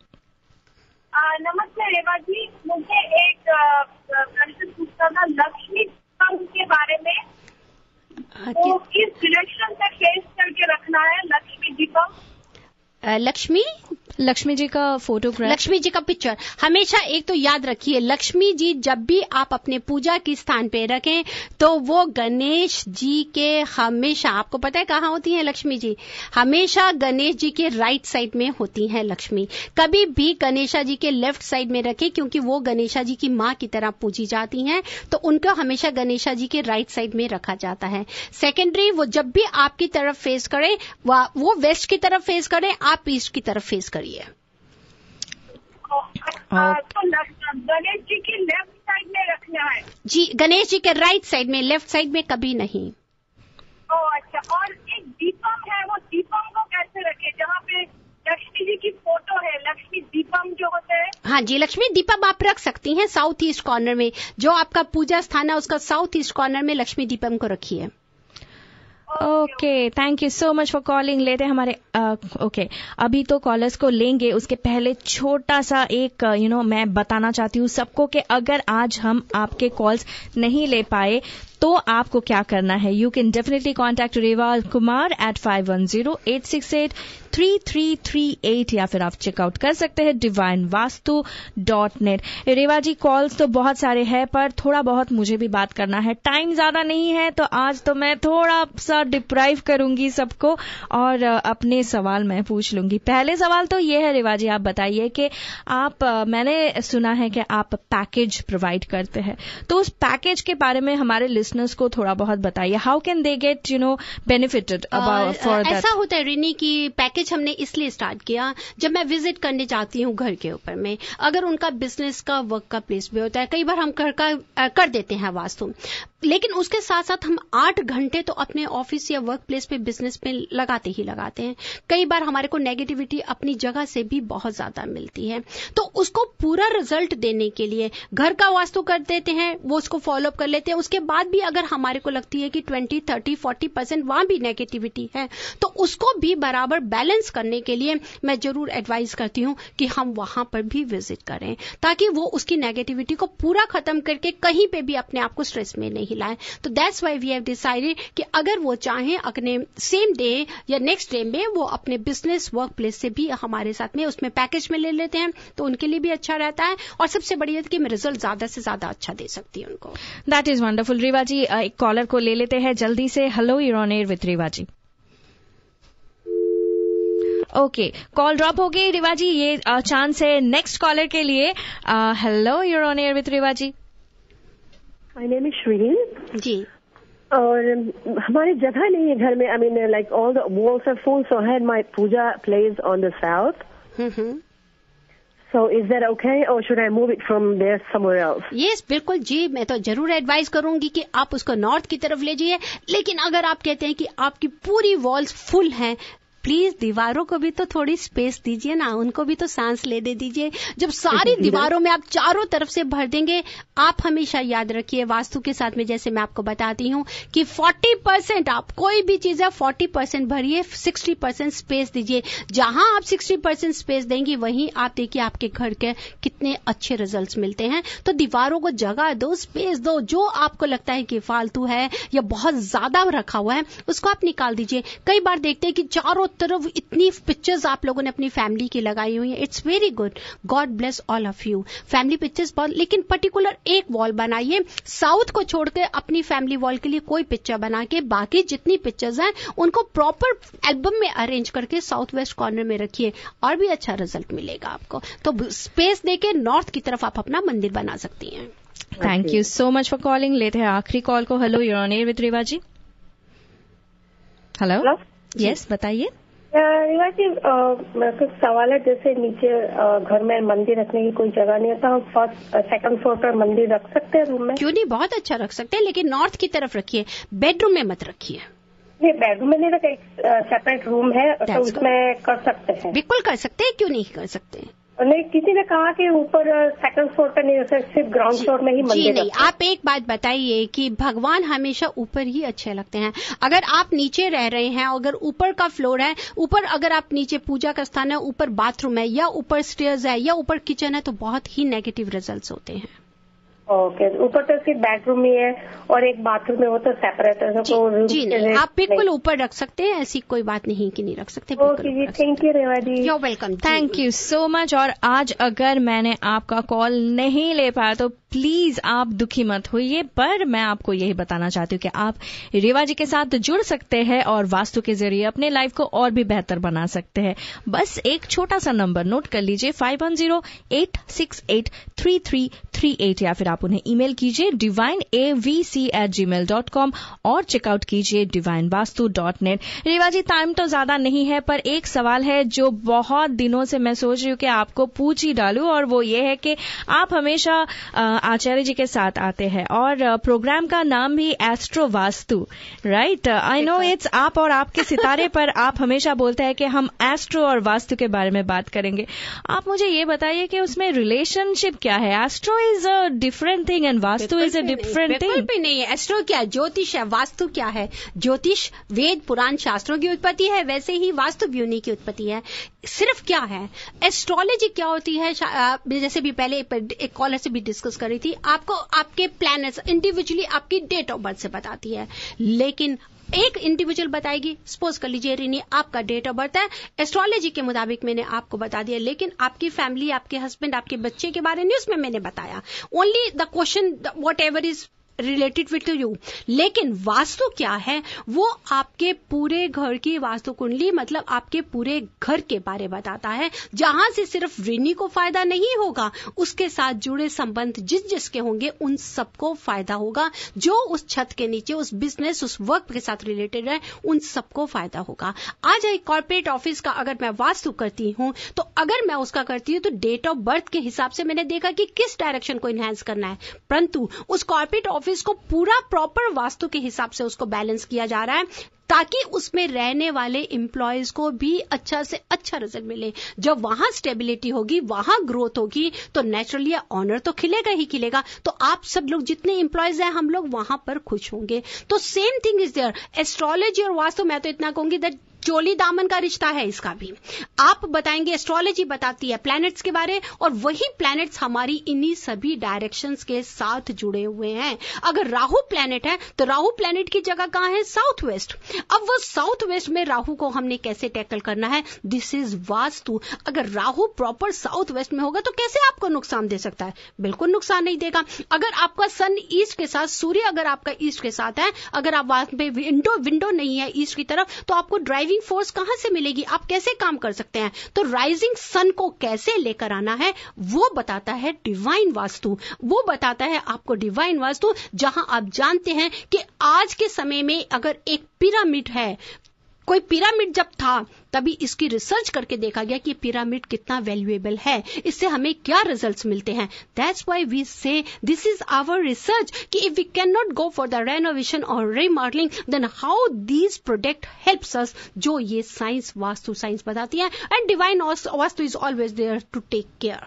नमस्ते रेवा जी, मुझे एक प्रश्न पूछना था लक्ष्मी के बारे में। तो किस डायरेक्शन से फेस करके रखना है लक्ष्मी जी को? लक्ष्मी लक्ष्मी जी का फोटोग्राफ, लक्ष्मी जी का पिक्चर हमेशा एक तो याद रखिए, लक्ष्मी जी जब भी आप अपने पूजा के स्थान पे रखें तो वो गणेश जी के हमेशा, आपको पता है कहाँ होती है लक्ष्मी जी? हमेशा गणेश जी के राइट साइड में होती है लक्ष्मी। कभी भी गणेशा जी के लेफ्ट साइड में रखें, क्योंकि वो गणेशा जी की माँ की तरह पूजी जाती हैं, तो उनको हमेशा गणेशा जी के राइट साइड में रखा जाता है। सेकेंडरी, वो जब भी आपकी तरफ फेस करें, वो वेस्ट की तरफ फेस करें, आप ईस्ट की तरफ फेस करें। तो गणेश जी की लेफ्ट साइड में रखना है जी, गणेश जी के राइट साइड में, लेफ्ट साइड में कभी नहीं। ओ अच्छा, और एक दीपम है, वो दीपम को कैसे रखे जहाँ पे लक्ष्मी जी की फोटो है? लक्ष्मी दीपम जो होता है, हाँ जी, लक्ष्मी दीपम आप रख सकती हैं साउथ ईस्ट कॉर्नर में। जो आपका पूजा स्थान है उसका साउथ ईस्ट कॉर्नर में लक्ष्मी दीपम को रखिए। Okay, thank you so much for calling. लेते हैं हमारे ओके uh, okay. अभी तो कॉलर्स को लेंगे, उसके पहले छोटा सा एक you uh, know you know, मैं बताना चाहती हूँ सबको कि अगर आज हम आपके कॉल्स नहीं ले पाए तो आपको क्या करना है। You can definitely contact Reva Kumar at five one zero eight six eight three three three eight, या फिर आप चेकआउट कर सकते हैं divine vastu dot net. Reva ji, calls तो बहुत सारे हैं पर थोड़ा बहुत मुझे भी बात करना है, टाइम ज्यादा नहीं है, तो आज तो मैं थोड़ा सा डिप्राइव करूंगी सबको और अपने सवाल मैं पूछ लूंगी। पहले सवाल तो ये है रेवा जी, आप बताइए कि आप, मैंने सुना है कि आप पैकेज प्रोवाइड करते हैं, तो उस पैकेज के बारे में हमारे लिसनर्स को थोड़ा बहुत बताइए। How can they get you know benefited about for that? ऐसा होता है रिनी की पैकेज हमने इसलिए स्टार्ट किया, जब मैं विजिट करने जाती हूँ घर के ऊपर में, अगर उनका बिजनेस का, वर्क का प्लेस भी होता है, कई बार हम घर का कर देते हैं वास्तु, लेकिन उसके साथ साथ हम आठ घंटे तो अपने ऑफिस या वर्क प्लेस पे, बिजनेस पे लगाते ही लगाते हैं। कई बार हमारे को नेगेटिविटी अपनी जगह से भी बहुत ज्यादा मिलती है, तो उसको पूरा रिजल्ट देने के लिए घर का वास्तु कर देते हैं, वो उसको फॉलो अप कर लेते हैं। उसके बाद भी अगर हमारे को लगती है कि ट्वेंटी थर्टी फोर्टी परसेंट वहां भी नेगेटिविटी है, तो उसको भी बराबर बैलेंस बैलेंस करने के लिए मैं जरूर एडवाइस करती हूँ कि हम वहां पर भी विजिट करें, ताकि वो उसकी नेगेटिविटी को पूरा खत्म करके कहीं पे भी अपने आप को स्ट्रेस में नहीं लाए। तो that's why we have decided कि अगर वो चाहें अपने सेम डे या नेक्स्ट डे में वो अपने बिजनेस वर्क प्लेस से भी हमारे साथ में उसमें पैकेज में ले लेते हैं, तो उनके लिए भी अच्छा रहता है और सबसे बड़ी बात कि मैं रिजल्ट ज्यादा से ज्यादा अच्छा दे सकती हूँ उनको। That is wonderful. Reva ji, एक कॉलर को ले लेते हैं जल्दी से। Hello, you are on air with Reva ji. Okay, call drop हो गई रीवा जी। ये चांस है नेक्स्ट कॉलर के लिए। Hello, you are on air with Reva ji. My name is Shreen ji. और हमारी जगह नहीं है घर में। I mean like all the walls are full, so I had my puja place on the south. So is that okay or should I move it from there somewhere else? Yes, बिल्कुल जी, मैं तो जरूर एडवाइस करूंगी कि आप उसको north की तरफ ले जाइए। लेकिन अगर आप कहते हैं कि आपकी पूरी वॉल्स फुल हैं, प्लीज दीवारों को भी तो थोड़ी स्पेस दीजिए ना, उनको भी तो सांस ले दे दीजिए। जब सारी दीवारों में आप चारों तरफ से भर देंगे, आप हमेशा याद रखिए वास्तु के साथ में, जैसे मैं आपको बताती हूँ कि चालीस परसेंट आप कोई भी चीज है चालीस परसेंट भरिए, साठ परसेंट स्पेस दीजिए। जहां आप साठ परसेंट स्पेस देंगी वहीं आप देखिए आपके घर के कितने अच्छे रिजल्ट्स मिलते हैं। तो दीवारों को जगह दो, स्पेस दो। जो आपको लगता है कि फालतू है या बहुत ज्यादा रखा हुआ है, उसको आप निकाल दीजिए। कई बार देखते हैं कि चारों तरफ इतनी पिक्चर्स आप लोगों ने अपनी फैमिली की लगाई हुई है। It's very good, god bless all of you. Family pictures बहुत, लेकिन पर्टिकुलर एक वॉल बनाइए, साउथ को छोड़कर अपनी फैमिली वॉल के लिए कोई पिक्चर बना के बाकी जितनी पिक्चर्स हैं उनको प्रॉपर एल्बम में अरेंज करके साउथ वेस्ट कॉर्नर में रखिए, और भी अच्छा रिजल्ट मिलेगा आपको। तो स्पेस देके नॉर्थ की तरफ आप अपना मंदिर बना सकती हैं। Thank you so much for calling. लेते हैं आखिरी कॉल को। Hello, you are on air with Reva ji. Hello, yes, बताइए। रीवा जी, मेरा कुछ सवाल है। जैसे नीचे घर में मंदिर रखने की कोई जगह नहीं है, तो हम फर्स्ट सेकंड फ्लोर पर मंदिर रख सकते हैं रूम में? क्यों नहीं, बहुत अच्छा रख सकते हैं, लेकिन नॉर्थ की तरफ रखिए, बेडरूम में मत रखिए। नहीं, बेडरूम में नहीं रखा, एक सेपरेट रूम है तो उसमें कर सकते हैं। बिल्कुल कर सकते हैं, क्यों नहीं कर सकते। नहीं, किसी ने कहा कि ऊपर सेकंड फ्लोर पर नहीं रख सकते, सिर्फ ग्राउंड फ्लोर में ही मंदिर। जी नहीं, आप एक बात बताइए कि भगवान हमेशा ऊपर ही अच्छे लगते हैं। अगर आप नीचे रह रहे हैं, अगर ऊपर का फ्लोर है, ऊपर अगर आप नीचे पूजा का स्थान है, ऊपर बाथरूम है या ऊपर स्टेयर्स है या ऊपर किचन है, तो बहुत ही नेगेटिव रिजल्ट्स होते हैं। ओके, ऊपर तो सिर्फ बेडरूम ही है और एक बाथरूम है, वो तो सेपरेट है। तो जी नहीं, आप बिल्कुल ऊपर रख सकते हैं, ऐसी कोई बात नहीं कि नहीं रख सकते। ओके जी, thank you Reva ji. You welcome. Thank you so much. और आज अगर मैंने आपका कॉल नहीं ले पाया तो प्लीज आप दुखी मत होइए, पर मैं आपको यही बताना चाहती हूँ कि आप रेवा जी के साथ जुड़ सकते हैं और वास्तु के जरिए अपने लाइफ को और भी बेहतर बना सकते हैं। बस एक छोटा सा नंबर नोट कर लीजिए, five one zero eight six eight three three three eight, या फिर आप उन्हें ईमेल कीजिए divine A V C at ji mail dot com और चेकआउट कीजिए divine vastu dot net. Reva ji, time तो ज्यादा नहीं है, पर एक सवाल है जो बहुत दिनों से मैं सोच रही हूँ कि आपको पूछ ही डालूं, और वो ये है कि आप हमेशा आचार्य जी के साथ आते हैं और प्रोग्राम का नाम भी astro Vastu, right? I know it's आप और आपके सितारे पर आप हमेशा बोलते हैं कि हम एस्ट्रो और वास्तु के बारे में बात करेंगे। आप मुझे ये बताइए कि उसमें रिलेशनशिप क्या है? Astro is a different thing and vastu is a different thing. बिल्कुल भी नहीं है। एस्ट्रो क्या है? ज्योतिष है। वास्तु क्या है? ज्योतिष वेद पुराण शास्त्रों की उत्पत्ति है, वैसे ही वास्तु भी उन्हीं की उत्पत्ति है। सिर्फ क्या है, एस्ट्रोलॉजी क्या होती है, जैसे भी पहले एक कॉलर से भी डिस्कस कर रही थी, आपको आपके प्लैनेट्स इंडिविजुअली आपकी डेट ऑफ बर्थ से बताती है। लेकिन एक इंडिविजुअल बताएगी, सपोज कर लीजिए रिनी आपका डेट ऑफ बर्थ है, एस्ट्रोलॉजी के मुताबिक मैंने आपको बता दिया, लेकिन आपकी फैमिली, आपके हस्बैंड, आपके बच्चे के बारे में उसमें मैंने बताया। Only the question whatever is related with you. लेकिन वास्तु क्या है, वो आपके पूरे घर की वास्तु कुंडली, मतलब आपके पूरे घर के बारे बताता है, जहां से सिर्फ रिनी को फायदा नहीं होगा, उसके साथ जुड़े संबंध जिस जिसके होंगे उन सबको फायदा होगा। जो उस छत के नीचे उस बिजनेस, उस वर्क के साथ रिलेटेड है, उन सबको फायदा होगा। आज एक कॉर्पोरेट ऑफिस का अगर मैं वास्तु करती हूं, तो अगर मैं उसका करती हूं तो डेट ऑफ बर्थ के हिसाब से मैंने देखा कि किस डायरेक्शन को इनहैंस करना है, परंतु उस कॉर्पोरेट ऑफिस को पूरा प्रॉपर वास्तु के हिसाब से उसको बैलेंस किया जा रहा है, ताकि उसमें रहने वाले एम्प्लॉयज को भी अच्छा से अच्छा रिजल्ट मिले। जब वहां स्टेबिलिटी होगी, वहां ग्रोथ होगी, तो नेचुरली ऑनर तो खिलेगा ही खिलेगा। तो आप सब लोग जितने एम्प्लॉयज हैं, हम लोग वहां पर खुश होंगे। तो same thing is there. Astrology और वास्तु, मैं तो इतना कहूंगी दैट चोली दामन का रिश्ता है इसका भी। आप बताएंगे, एस्ट्रोलॉजी बताती है प्लैनेट्स के बारे, और वही प्लैनेट्स हमारी इन्हीं सभी डायरेक्शंस के साथ जुड़े हुए हैं। अगर राहु प्लैनेट है तो राहु प्लैनेट की जगह कहाँ है? South west. अब वो साउथ वेस्ट में राहु को हमने कैसे टैकल करना है? This is vastu. अगर राहु प्रॉपर साउथ वेस्ट में होगा तो कैसे आपको नुकसान दे सकता है? बिल्कुल नुकसान नहीं देगा। अगर आपका सन ईस्ट के साथ, सूर्य अगर आपका ईस्ट के साथ है, अगर आप वहां पे विंडो विंडो नहीं है ईस्ट की तरफ, तो आपको ड्राइविंग फोर्स कहां से मिलेगी? आप कैसे काम कर सकते हैं? तो राइजिंग सन को कैसे लेकर आना है वो बताता है डिवाइन वास्तु। वो बताता है आपको डिवाइन वास्तु, जहां आप जानते हैं कि आज के समय में अगर एक पिरामिड है, कोई पिरामिड जब था तभी इसकी रिसर्च करके देखा गया कि पिरामिड कितना वैल्यूएबल है, इससे हमें क्या रिजल्ट्स मिलते हैं। That's why we say this is our research कि if we can not go for the renovation और remodeling, then how these product helps us, जो ये साइंस, वास्तु साइंस बताती है। And divine Vastu is always there to take care.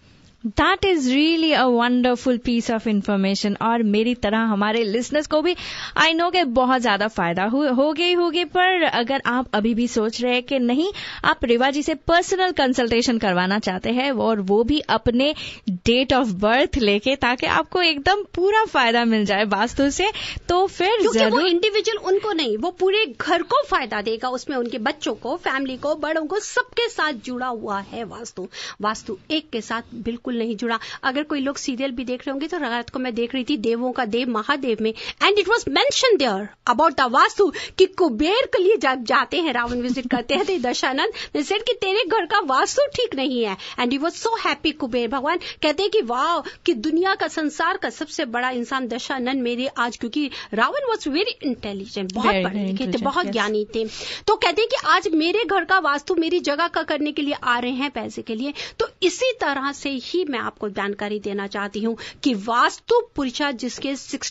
That is really a wonderful piece of information, और मेरी तरह हमारे listeners को भी आई नो कि बहुत ज्यादा फायदा हो, हो गई होगी। पर अगर आप अभी भी सोच रहे हैं कि नहीं, आप रेवा जी से पर्सनल कंसल्टेशन करवाना चाहते हैं और वो भी अपने डेट ऑफ बर्थ लेके, ताकि आपको एकदम पूरा फायदा मिल जाए वास्तु से, तो फिर क्योंकि जरूर वो इंडिविजुअल उनको नहीं, वो पूरे घर को फायदा देगा, उसमें उनके बच्चों को, फैमिली को, बड़ों को, सबके साथ जुड़ा हुआ है वास्तु। वास्तु एक के साथ बिल्कुल नहीं जुड़ा। अगर कोई लोग सीरियल भी देख रहे होंगे तो रात को मैं देख रही थी देवों का देव महादेव में, and it was mention there about the vastu कि कुबेर के लिए जब जाते हैं, रावण विजिट करते हैं, तो दशानंद ने सेड कि तेरे घर का वास्तु ठीक नहीं है, and he was so happy. Kuber भगवान कहते हैं कि वाह, कि दुनिया का, संसार का सबसे बड़ा इंसान दशानंद मेरे आज, क्योंकि रावण वाज वेरी इंटेलिजेंट, बहुत पढ़े लिखे थे, बहुत ज्ञानी थे, तो कहते हैं कि आज मेरे घर का वास्तु मेरी जगह का करने के लिए आ रहे हैं, पैसे के लिए। तो इसी तरह से ही मैं आपको जानकारी देना चाहती हूं कि वास्तु पुरुषा जिसके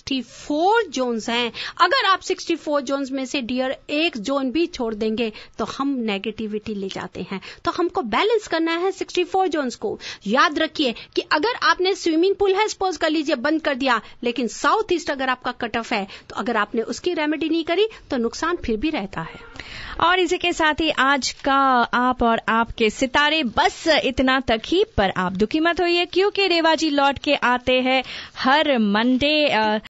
चौंसठ जोन्स हैं, अगर आप चौंसठ जोन्स में से डियर एक जोन भी छोड़ देंगे तो हम नेगेटिविटी ले जाते हैं। तो हमको बैलेंस करना है चौंसठ जोन्स को। याद रखिए कि अगर आपने स्विमिंग पूल है, सपोज कर लीजिए, बंद कर दिया, लेकिन साउथ ईस्ट अगर आपका कट ऑफ है, तो अगर आपने उसकी रेमेडी नहीं करी तो नुकसान फिर भी रहता है। और इसी के साथ ही आज का आप और आपके सितारे बस इतना तक ही। पर आप दुखी मत होइए, क्योंकि रेवा जी लौट के आते हैं हर मंडे